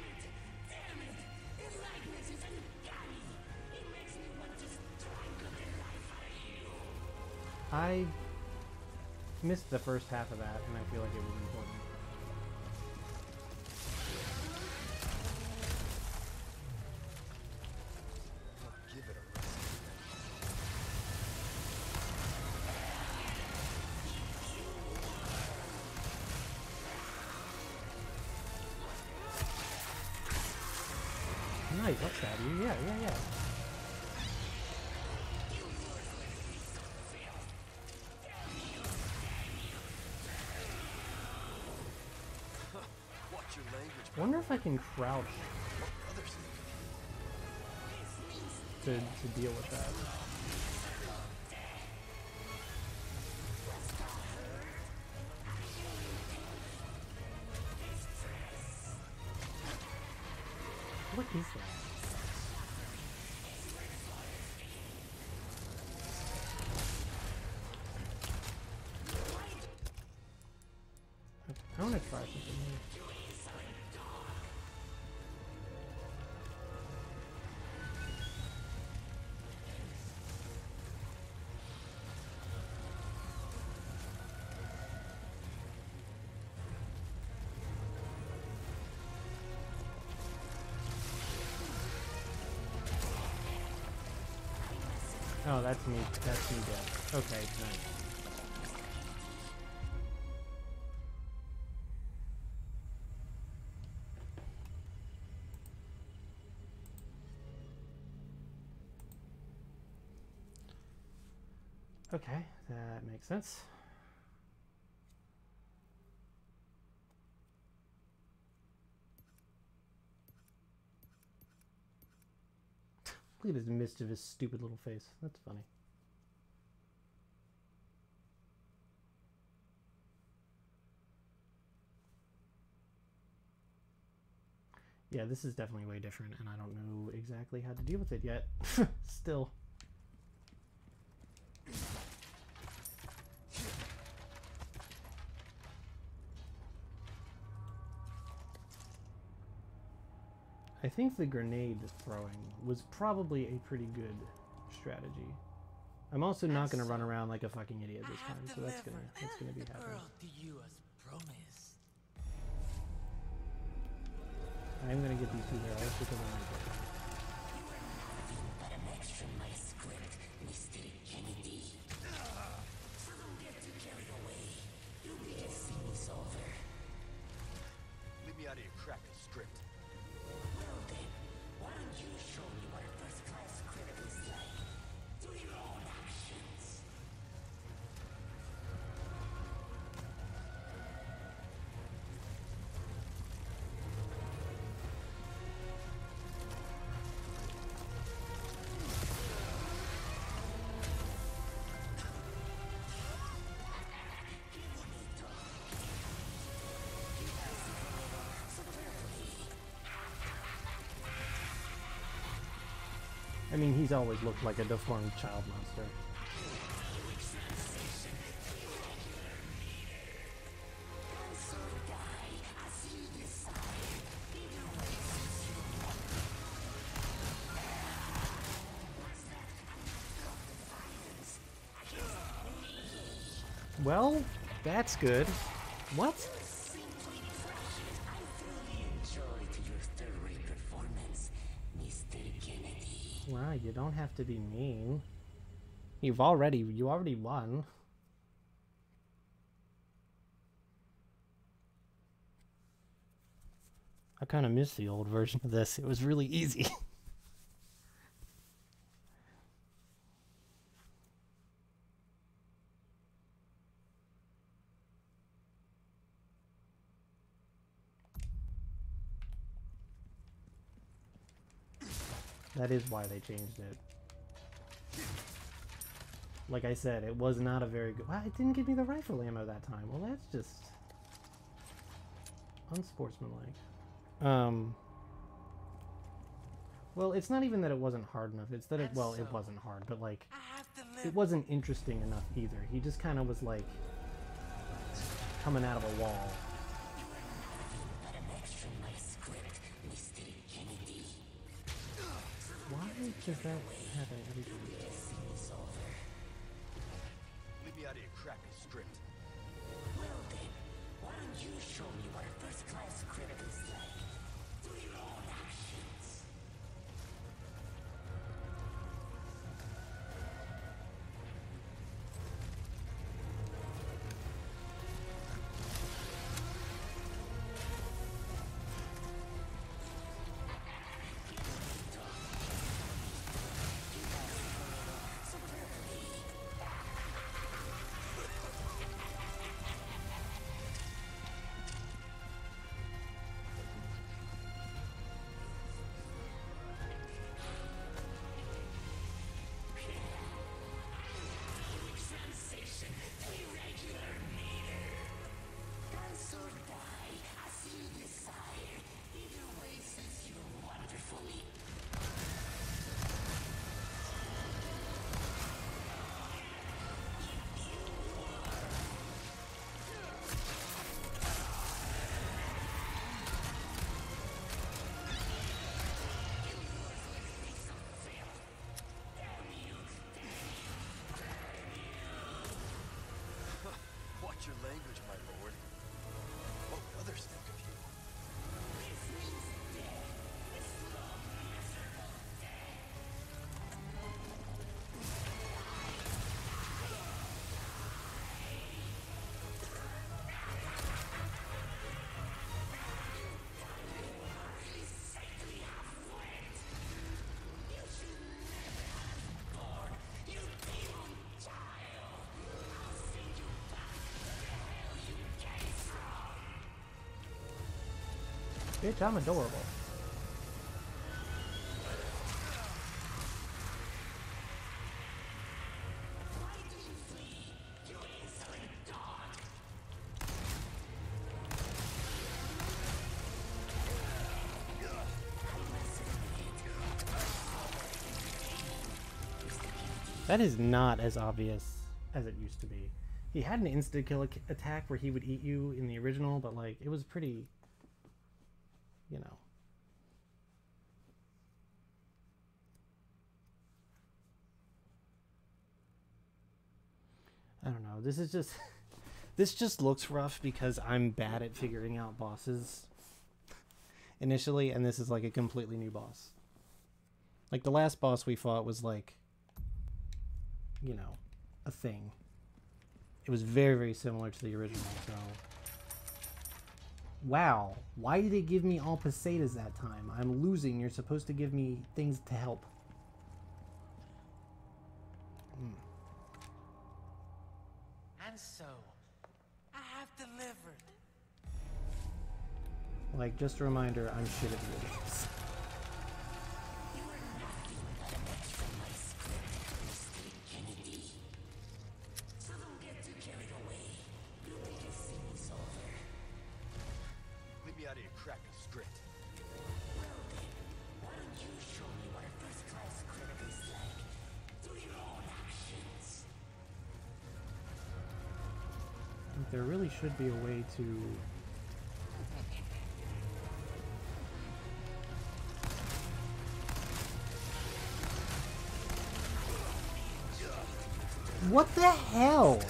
S1: I missed the first half of that, and I feel like it was important.
S3: Give it a rest.
S1: Nice, what's that? Yeah. I wonder if I can crouch to deal with that. What is that? I want to try something new. Oh, that's me. That's me dead. Okay, nice. Okay, that makes sense. Look at his mischievous, stupid little face. That's funny. Yeah, this is definitely way different, and I don't know exactly how to deal with it yet. Still. I think the grenade throwing was probably a pretty good strategy. I'm also not going to run around like a fucking idiot this time, so that's gonna be happening.
S4: To you as promised.
S1: I am going to get these 2 arrows because I'm going to get them.
S3: Leave me out of your crappy script.
S1: I mean, he's always looked like a deformed child monster. Well, that's good. What? Wow, you don't have to be mean. You already won. I kind of miss the old version of this. It was really easy. That is why they changed it. Like I said, it was not a very good... Well, it didn't give me the rifle ammo that time. Well, that's just... unsportsmanlike. Well, it's not even that it wasn't hard enough. It's that it... Well, it wasn't hard, but, like... It wasn't interesting enough either. He just kind of was, like... coming out of a wall. Why does that happen every time?
S3: Leave me out of your crappy script.
S6: Well then, why don't you show me what a first-class critic is like? Do your own actions.
S1: Bitch, I'm adorable. That is not as obvious as it used to be. He had an insta-kill attack where he would eat you in the original, but like, it was pretty, you know. I don't know. This is just, this just looks rough because I'm bad at figuring out bosses initially, and this is like a completely new boss. Like the last boss we fought was like, you know, a thing. It was very, very similar to the original, so... Wow, why did it give me all pesetas that time? I'm losing, you're supposed to give me things to help.
S4: And so, I have delivered.
S1: Like, just a reminder, I'm shit at video games. There really should be a way to... What the hell?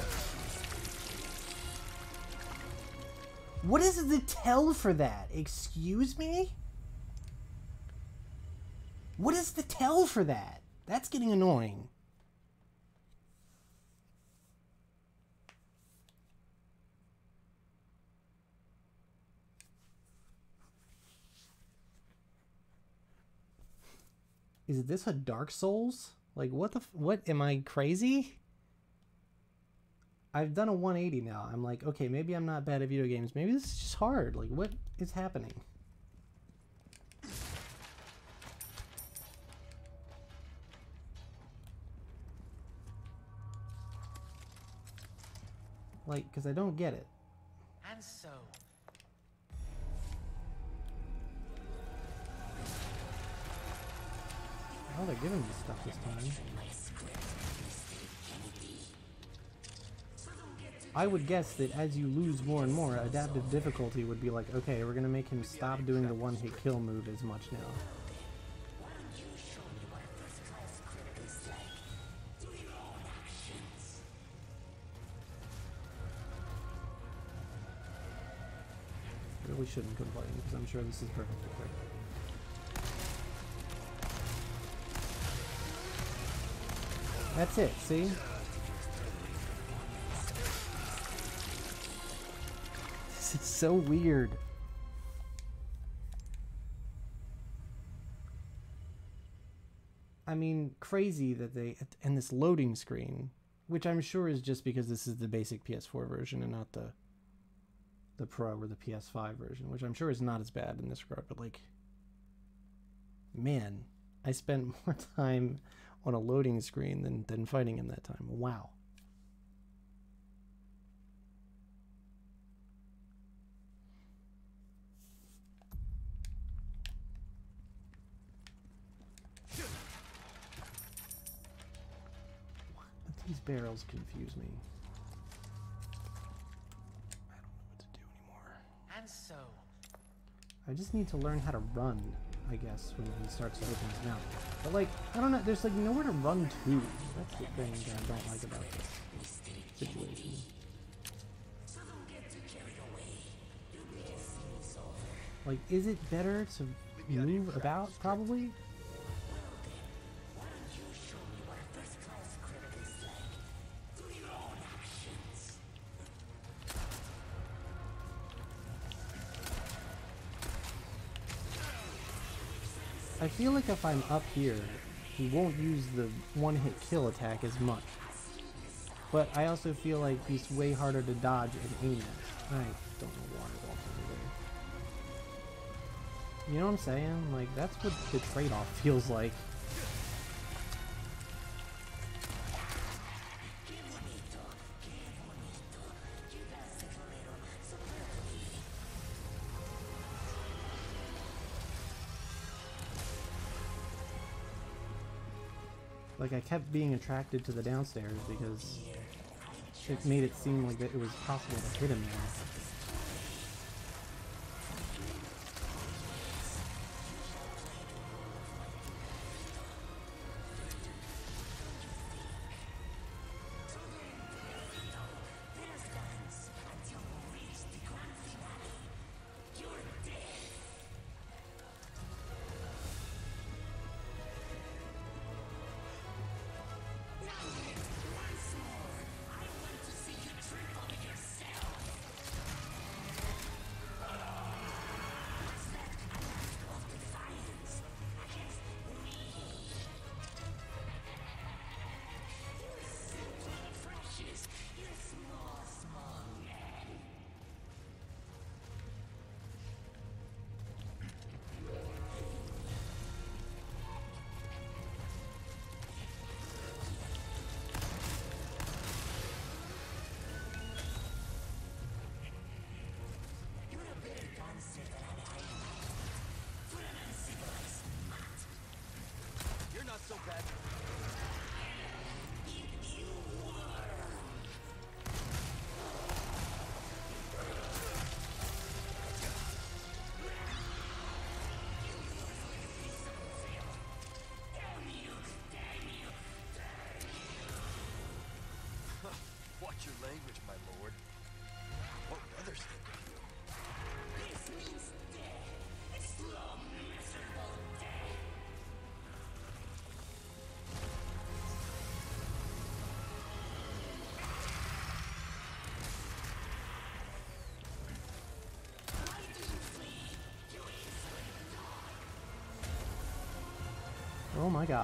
S1: What is the tell for that? Excuse me? What is the tell for that? That's getting annoying. Is this a Dark Souls? Like, what the what? Am I crazy? I've done a 180 now. I'm like, okay, maybe I'm not bad at video games. Maybe this is just hard. Like, what is happening? Like, because I don't get it.
S4: And so...
S1: Oh, they're giving me stuff this time. I would guess that as you lose more and more, adaptive difficulty would be like, okay, we're gonna make him stop doing the one-hit kill move as much now. Really shouldn't complain, because I'm sure this is perfectly fair. That's it, see? This is so weird. I mean, crazy that they... And this loading screen, which I'm sure is just because this is the basic PS4 version and not the Pro or the PS5 version, which I'm sure is not as bad in this regard, but like... Man, I spent more time on a loading screen than fighting him that time. Wow. These barrels confuse me. I don't know what to do anymore.
S4: And so...
S1: I just need to learn how to run, I guess, when he starts to open his mouth. But like, I don't know, there's like nowhere to run to. That's the thing that I don't like about this situation. Like, is it better to move about, probably? I feel like if I'm up here, he won't use the one-hit kill attack as much. But I also feel like he's way harder to dodge and aim at. I don't know why I walked over You know what I'm saying? Like, that's what the trade-off feels like. Like, I kept being attracted to the downstairs because it made it seem like that it was possible to hit him there.
S2: You're not so bad. Watch your language, my lord. What would others think of you?
S6: This means death. A slow, miserable death. Why do you flee? You easily die.
S1: Oh my god.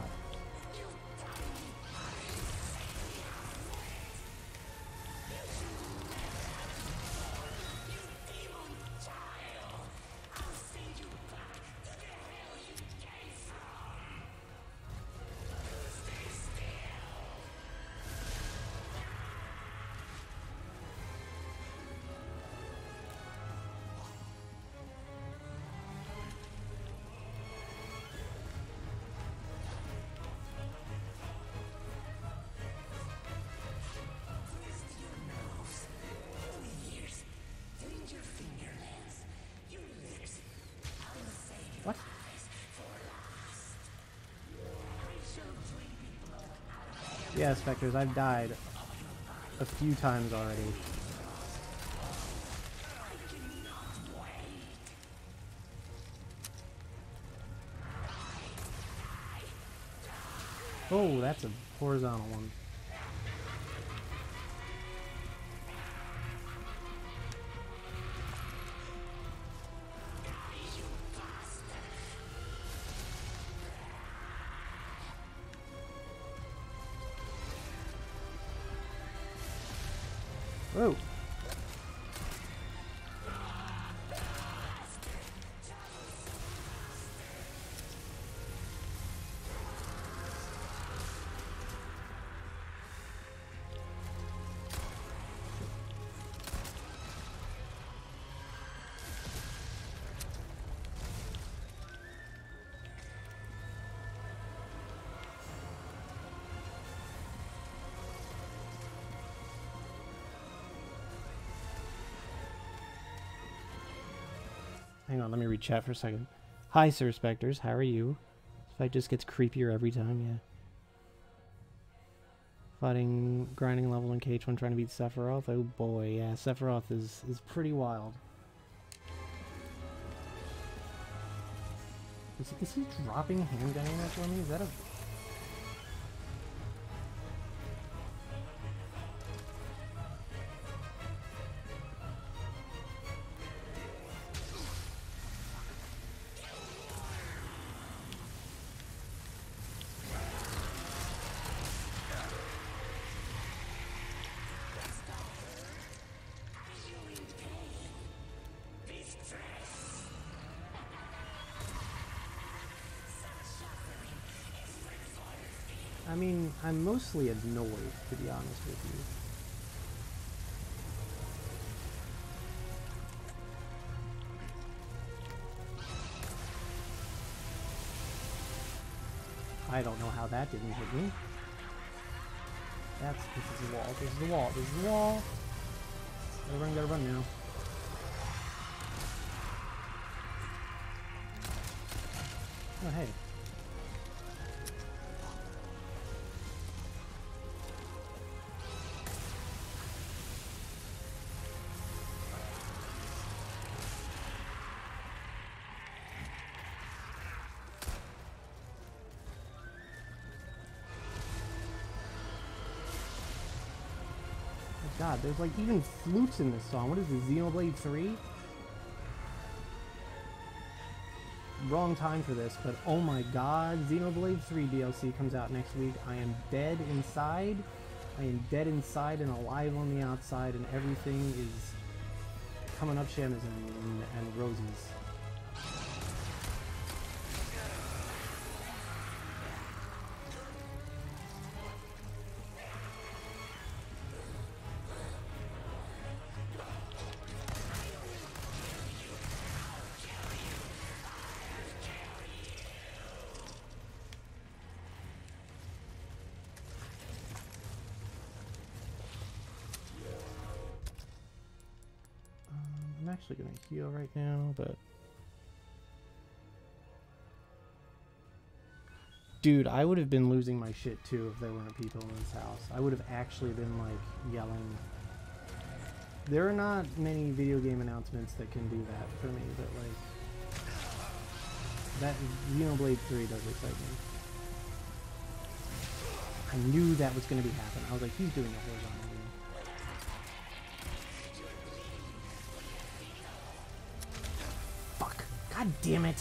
S1: What? Yeah, Spectres, I've died a few times already. Oh, that's a horizontal one. Whoa. Hang on, let me read chat for a second. Hi, Sir Spectres, how are you? This fight just gets creepier every time, yeah. Fighting, grinding level in KH1 trying to beat Sephiroth. Oh boy, yeah, Sephiroth is pretty wild. Is he dropping handgun ammo on me? Is that a... I mean, I'm mostly annoyed, to be honest with you. I don't know how that didn't hit me. This is the wall, this is the wall, this is the wall. Gotta run now. Oh, hey. God, there's like even flutes in this song. What is this, Xenoblade 3? Wrong time for this, but oh my god, Xenoblade 3 DLC comes out next week. I am dead inside. I am dead inside and alive on the outside, and everything is coming up shams and roses. I'm actually gonna heal right now, but dude, I would have been losing my shit too if there weren't people in this house. I would have actually been like yelling. There are not many video game announcements that can do that for me, but like that Xenoblade 3 does excite me. I knew that was gonna be happening. I was like, he's doing a horizontal. God damn it!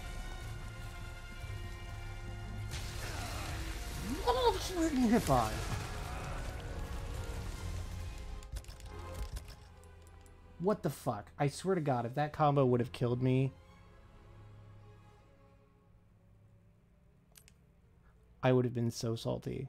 S1: Oh, I'm getting hit by. What the fuck? I swear to God, if that combo would have killed me, I would have been so salty.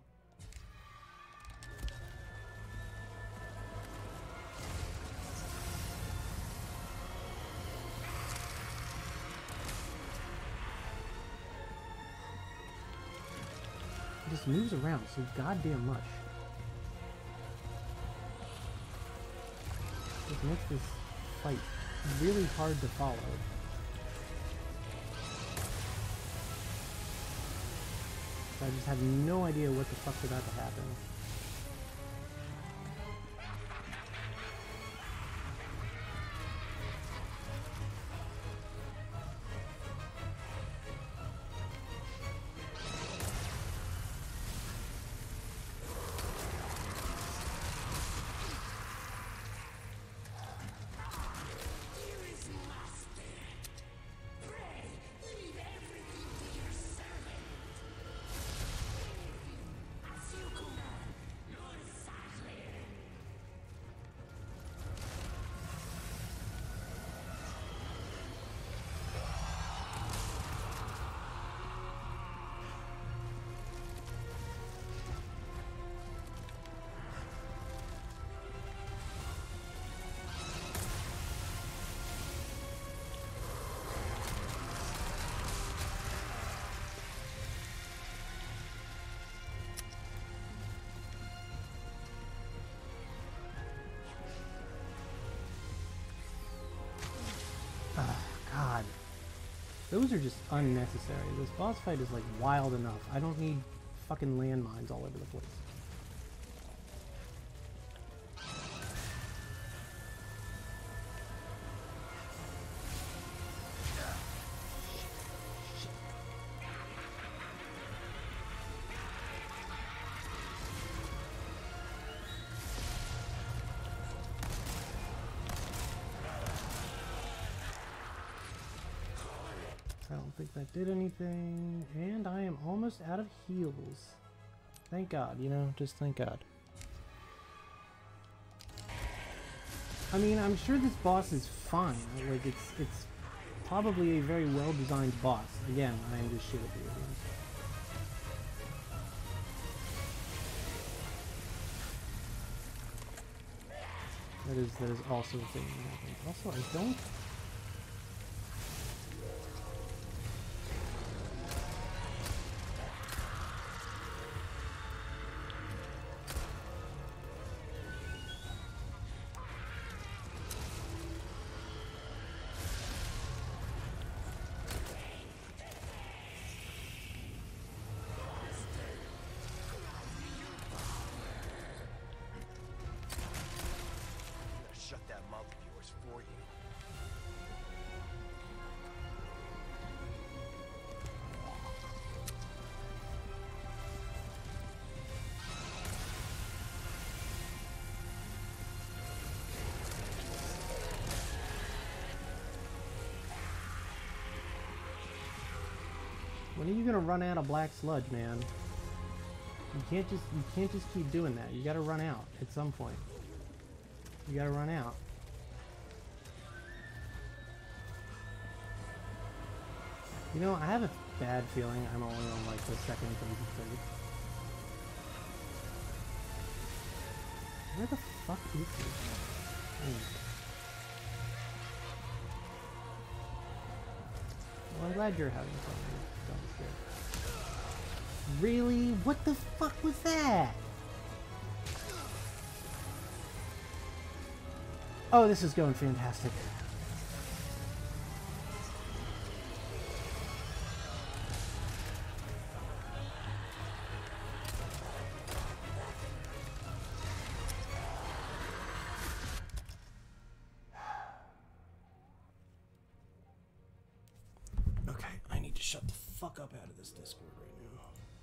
S1: Just moves around so goddamn much. Just makes this fight really hard to follow. I just have no idea what the fuck's about to happen. God. Those are just unnecessary. This boss fight is like wild enough. I don't need fucking landmines all over the place. I don't think that did anything, and I am almost out of heals. Thank God, you know, just thank God. I mean, I'm sure this boss is fine. Like, it's probably a very well-designed boss. Again, I am just shit at video games. That is also a thing that happens. Also, I don't.
S3: Shut that mouth of yours for you.
S1: When are you gonna run out of black sludge, man? You can't just keep doing that. You gotta run out at some point. You gotta run out. You know, I have a bad feeling I'm only on like the second thing. Where the fuck is this? Well, I'm glad you're having fun. That was good. Really? What the fuck was that? Oh, this is going fantastic. Okay, I need to shut the fuck up out of this Discord right now.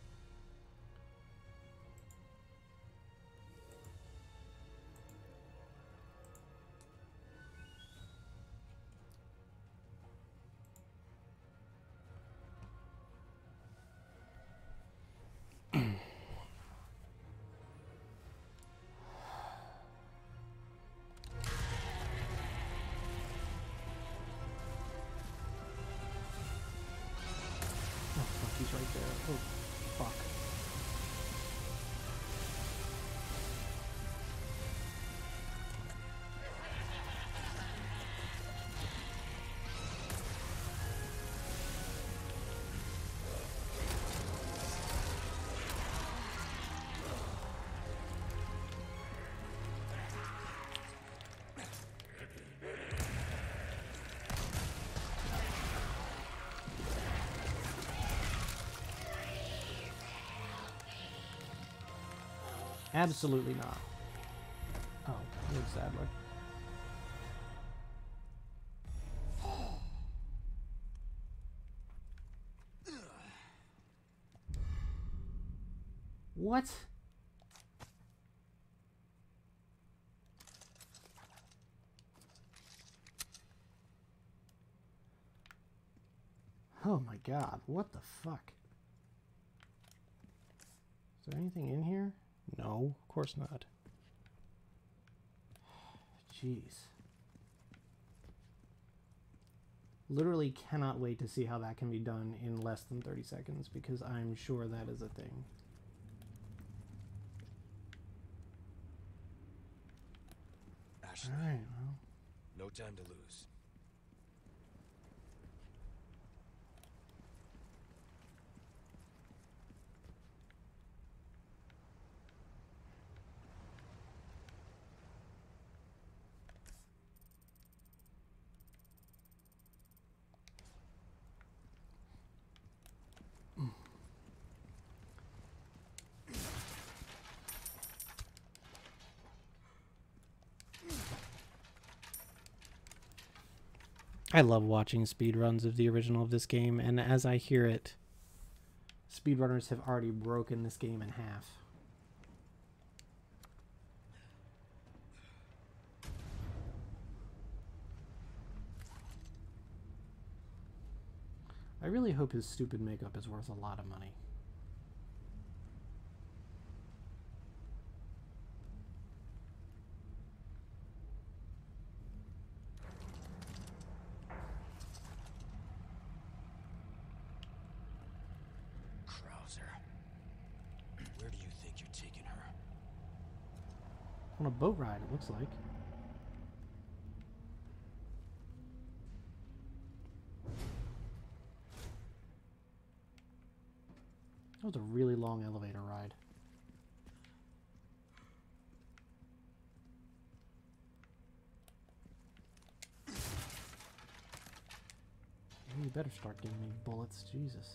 S1: Oh fuck, he's right there. Oh fuck. Absolutely not. Oh, Lord Sadler. What? Oh my god, what the fuck? Is there anything in here? No, of course not. Jeez. Literally cannot wait to see how that can be done in less than 30 seconds, because I'm sure that is a thing.
S3: Ashley,
S1: Alright, well.
S3: no time to lose.
S1: I love watching speedruns of the original of this game, and as I hear it, speedrunners have already broken this game in half. I really hope his stupid makeup is worth a lot of money.
S3: Where do you think you're taking her?
S1: On a boat ride, it looks like. That was a really long elevator ride. You better start giving me bullets, Jesus.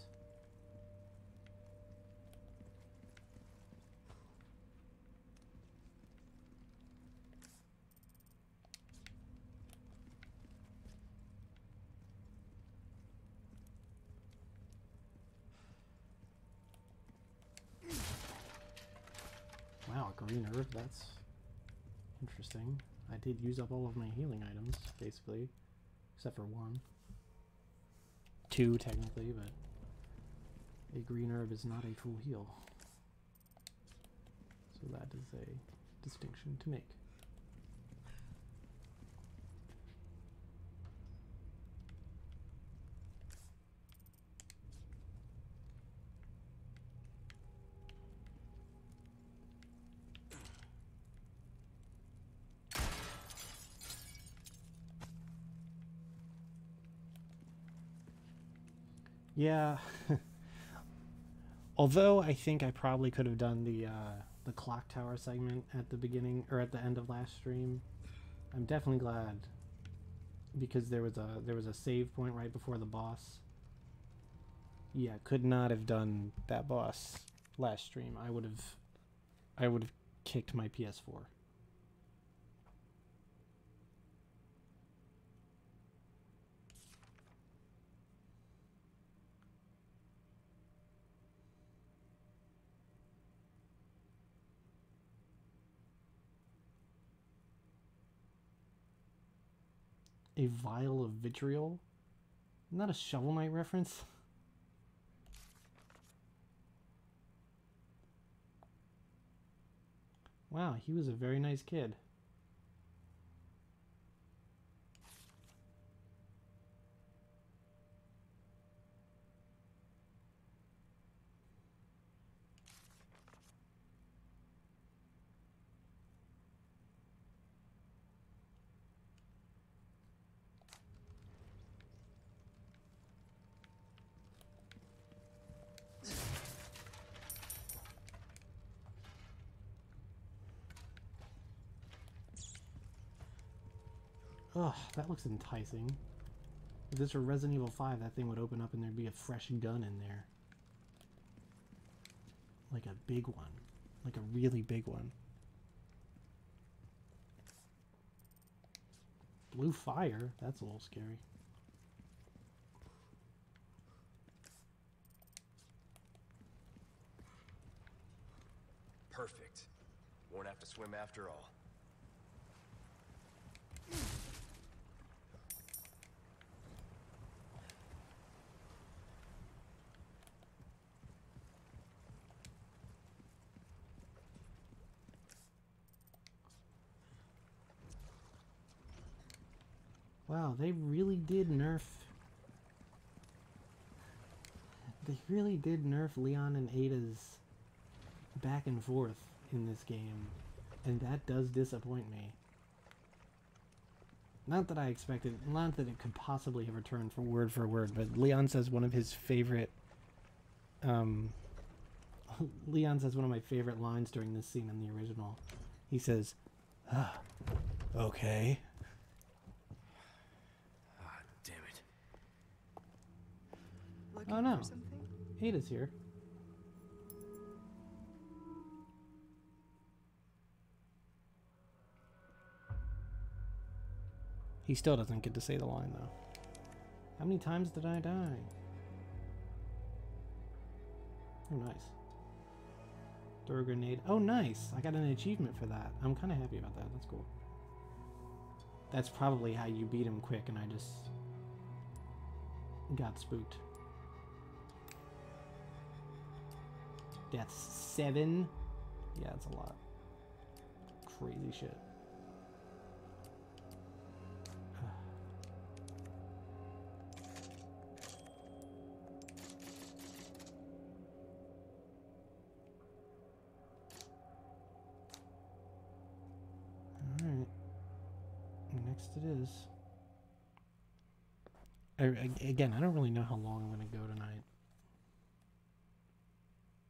S1: Wow, green herb, that's interesting. I did use up all of my healing items, basically. Except for one. Two, technically, but a green herb is not a full heal. So that is a distinction to make. Yeah. Although I think I probably could have done the clock tower segment at the beginning or at the end of last stream. I'm definitely glad because there was a save point right before the boss. Yeah, could not have done that boss last stream. I would have kicked my PS4. A vial of vitriol? Isn't that a Shovel Knight reference? Wow, he was a very nice kid. Ugh, that looks enticing. If this were Resident Evil 5, that thing would open up and there'd be a fresh gun in there. Like a big one. Like a really big one. Blue fire? That's a little scary.
S3: Perfect. Won't have to swim after all.
S1: Wow, they really did nerf... They really did nerf Leon and Ada's back and forth in this game. And that does disappoint me. Not that I expected... Not that it could possibly have returned for word, but Leon says one of his favorite... Leon says one of my favorite lines during this scene in the original. He says, "Ah, okay."
S3: Damn it.
S7: Looking
S1: Oh no,
S7: for something?
S1: Ada's here. He still doesn't get to say the line though. How many times did I die? Oh, nice. Throw a grenade. Oh, nice. I got an achievement for that. I'm kind of happy about that. That's cool. That's probably how you beat him quick and I just got spooked. That's 7. Yeah, that's a lot. Crazy shit. Alright. Next it is. Again, I don't really know how long I'm going to go tonight.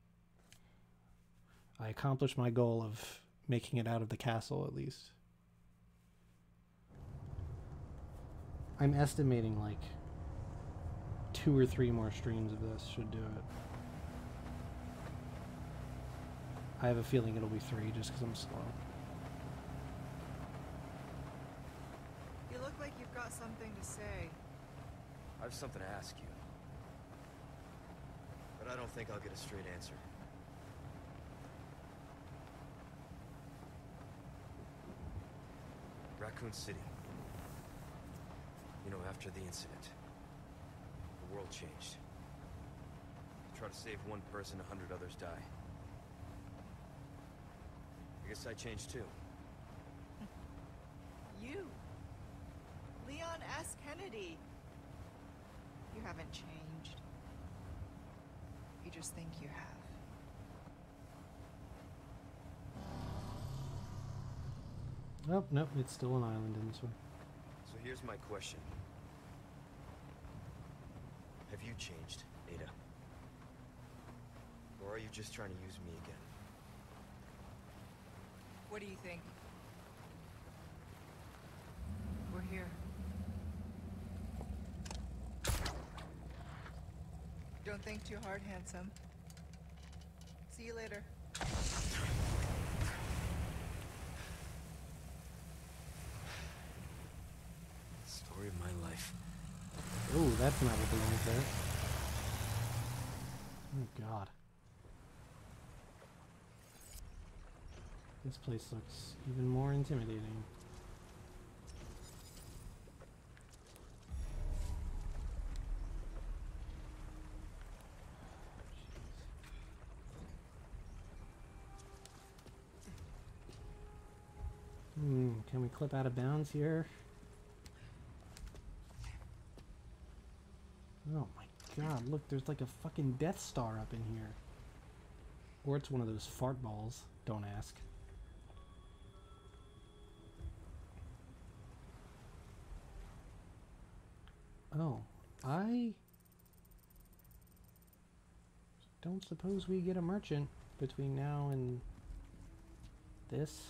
S1: I accomplished my goal of making it out of the castle, at least. I'm estimating like 2 or 3 more streams of this should do it. I have a feeling it'll be 3 just because I'm slow.
S7: You look like you've got something to say.
S3: I have something to ask you. But I don't think I'll get a straight answer. Raccoon City. You know, after the incident, the world changed. You try to save one person, 100 others die. I guess I changed too.
S7: You? Leon S. Kennedy. You haven't changed. You just think you have.
S1: Oh, nope, it's still an island in this one.
S3: So here's my question. Have you changed, Ada? Or are you just trying to use me again?
S7: What do you think? We're here. Don't think too hard, handsome. See you later.
S3: Story of my life.
S1: Oh, that's not what they wanted there. Oh god. This place looks even more intimidating. Can we clip out of bounds here? Oh my god, look, there's like a fucking Death Star up in here. Or it's one of those fart balls, don't ask. Oh, I don't suppose we get a merchant between now and this.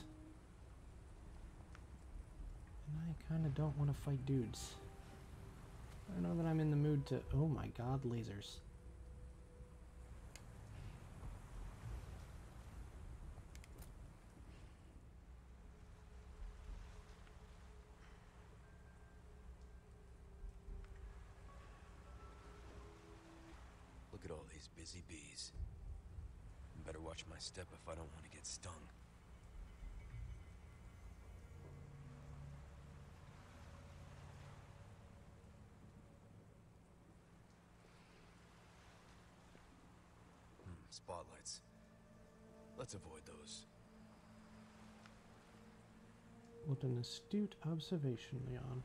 S1: And I kind of don't want to fight dudes. I know that I'm in the mood to... Oh my god, lasers.
S3: Look at all these busy bees. Better watch my step if I don't want to get stung. Spotlights. Let's avoid those.
S1: What an astute observation, Leon.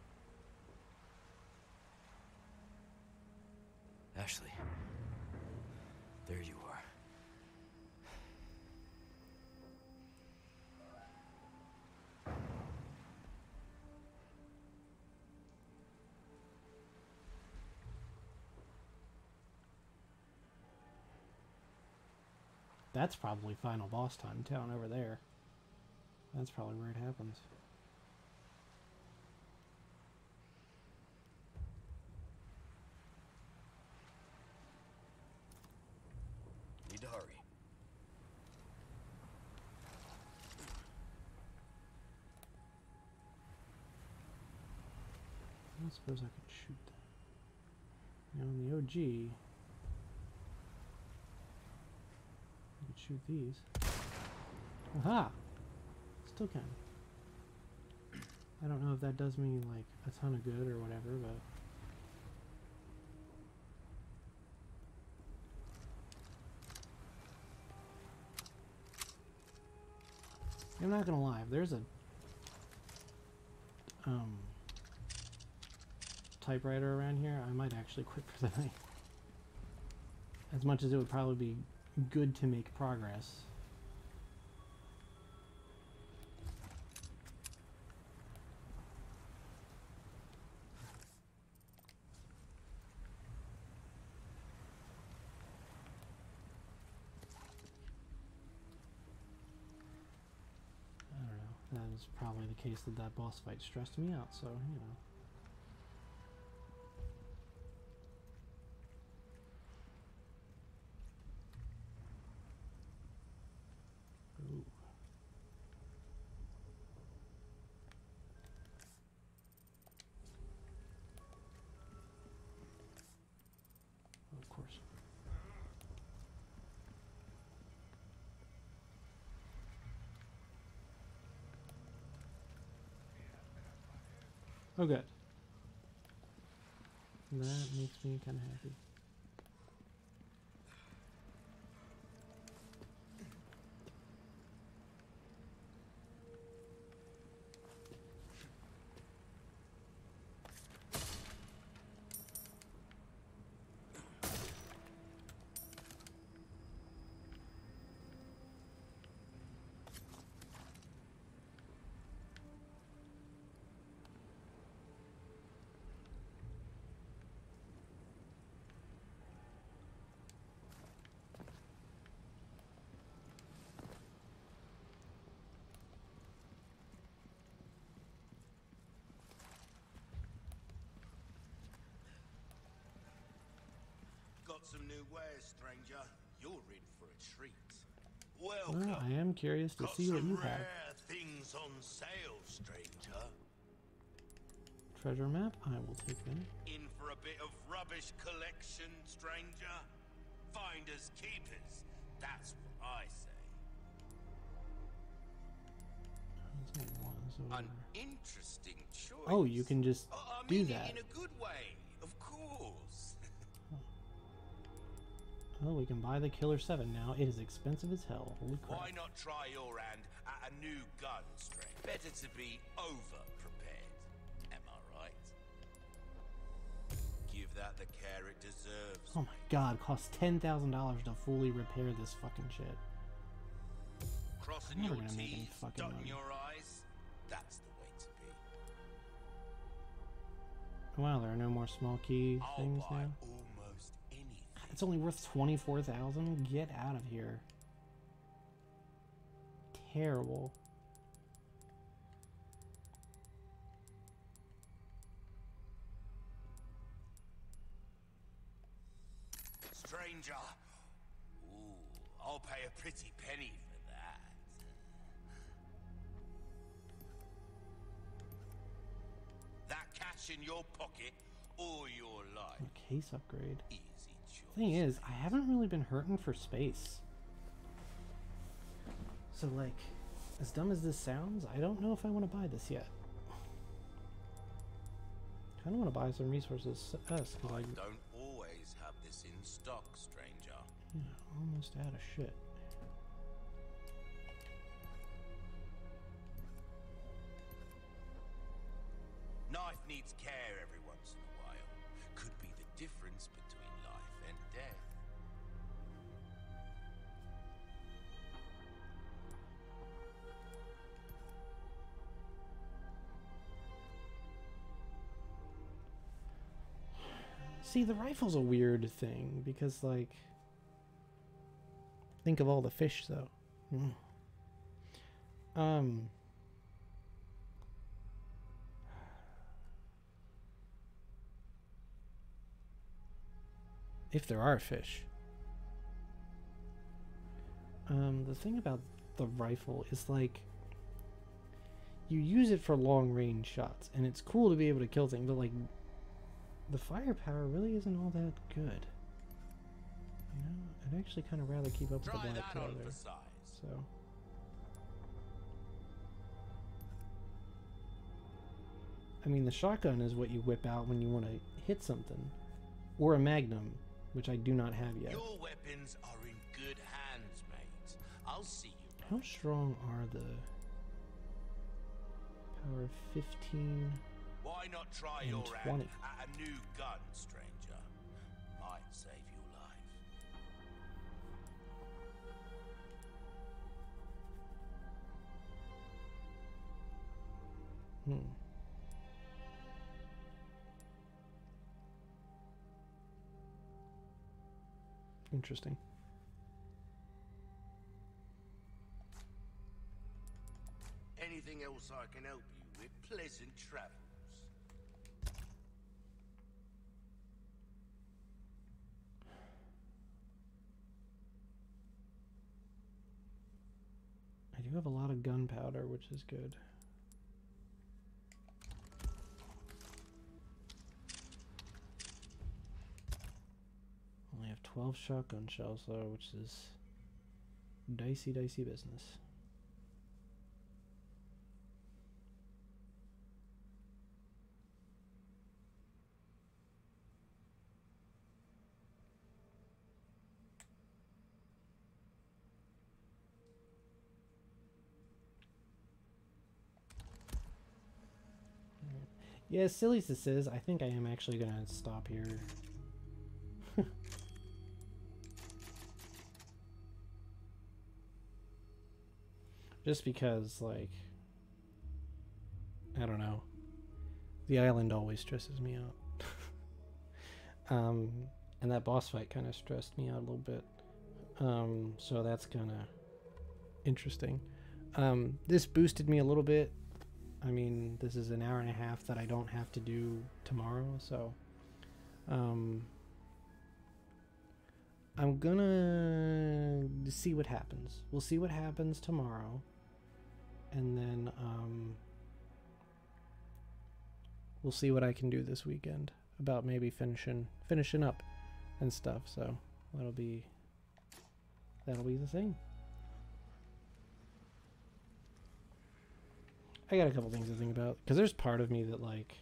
S3: Ashley. There you are.
S1: That's probably final boss time town over there. That's probably where it happens.
S3: Need to hurry.
S1: I suppose I could shoot that. Now in the OG, I could shoot these. Aha! Still can. I don't know if that does me like a ton of good or whatever, but I'm not gonna lie, if there's a typewriter around here, I might actually quit for the night. As much as it would probably be good to make progress. it's probably the case that that boss fight stressed me out, so, you know. Ooh. Of course. Oh, good. That makes me kind of happy.
S2: Got some new wares, stranger. You're in for a treat.
S1: Well,
S2: Welcome.
S1: I am curious to
S2: Got
S1: see what
S2: some
S1: you
S2: rare
S1: have.
S2: things on sale, stranger.
S1: Treasure map? I will take that.
S2: In for a bit of rubbish collection, stranger? Finders keepers. That's what I say.
S1: That's not one, so
S2: An interesting choice.
S1: oh, you can just
S2: I
S1: do
S2: mean
S1: that.
S2: it in a good way, of course.
S1: Oh, we can buy the Killer 7 now. It is expensive as hell. Holy crap.
S2: Why not try your hand at a new gun, stranger? Better to be over-prepared. Am I right? Give that the care it deserves.
S1: Oh my god, costs $10,000 to fully repair this fucking shit.
S2: Crossing
S1: I'm never
S2: your
S1: gonna make any
S2: T's,
S1: fucking
S2: dotting
S1: money.
S2: your I's. That's the way to be.
S1: Wow, there are no more small key
S2: I'll
S1: things
S2: buy
S1: now.
S2: almost anything.
S1: It's only worth 24,000. Get out of here. Terrible.
S2: Stranger. Ooh, I'll pay a pretty penny for that. That cash in your pocket or your life.
S1: A case upgrade.
S2: Easy choice.
S1: Thing is, I haven't really been hurting for space. So, like, as dumb as this sounds, I don't know if I want to buy this yet. I kind of want to buy some resources because
S2: I
S1: I
S2: don't always have this in stock, stranger.
S1: yeah, almost out of shit.
S2: Knife needs care every once in a while. Could be the difference between life and death.
S1: See, the rifle's a weird thing because, like, think of all the fish, though. If there are fish. The thing about the rifle is, like, you use it for long range shots, and it's cool to be able to kill things, but, like, the firepower really isn't all that good. You know, I'd actually kind of rather keep up with the
S2: Try
S1: black
S2: that
S1: tail
S2: on
S1: there.
S2: for size.
S1: So, I mean, the shotgun is what you whip out when you want to hit something, or a magnum, which I do not have yet.
S2: Your weapons are in good hands, mate. I'll see you.
S1: How strong are the power 15?
S2: Why not try
S1: And
S2: your
S1: 20.
S2: hand at a new gun, stranger? Might save your life.
S1: Interesting.
S2: Anything anything else I can help you with, pleasant travels.
S1: I do have a lot of gunpowder, which is good. Only have 12 shotgun shells though, which is dicey business. Yeah, as silly as this is, I think I am actually gonna stop here. Just because, like, I don't know. The island always stresses me out. And that boss fight kind of stressed me out a little bit. So that's kind of interesting. This boosted me a little bit. I mean, this is an hour and a half that I don't have to do tomorrow, so I'm gonna see what happens. We'll see what happens tomorrow, and then we'll see what I can do this weekend about maybe finishing up and stuff. So that'll be the thing. I got a couple things to think about, because there's part of me that, like,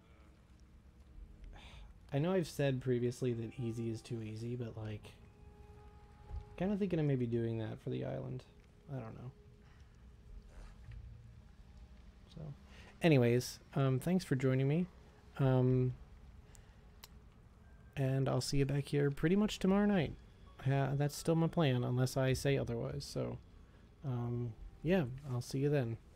S1: I know I've said previously that easy is too easy, but, like, kind of thinking of maybe doing that for the island. I don't know. So, anyways, thanks for joining me. And I'll see you back here pretty much tomorrow night. That's still my plan, unless I say otherwise. So, yeah, I'll see you then.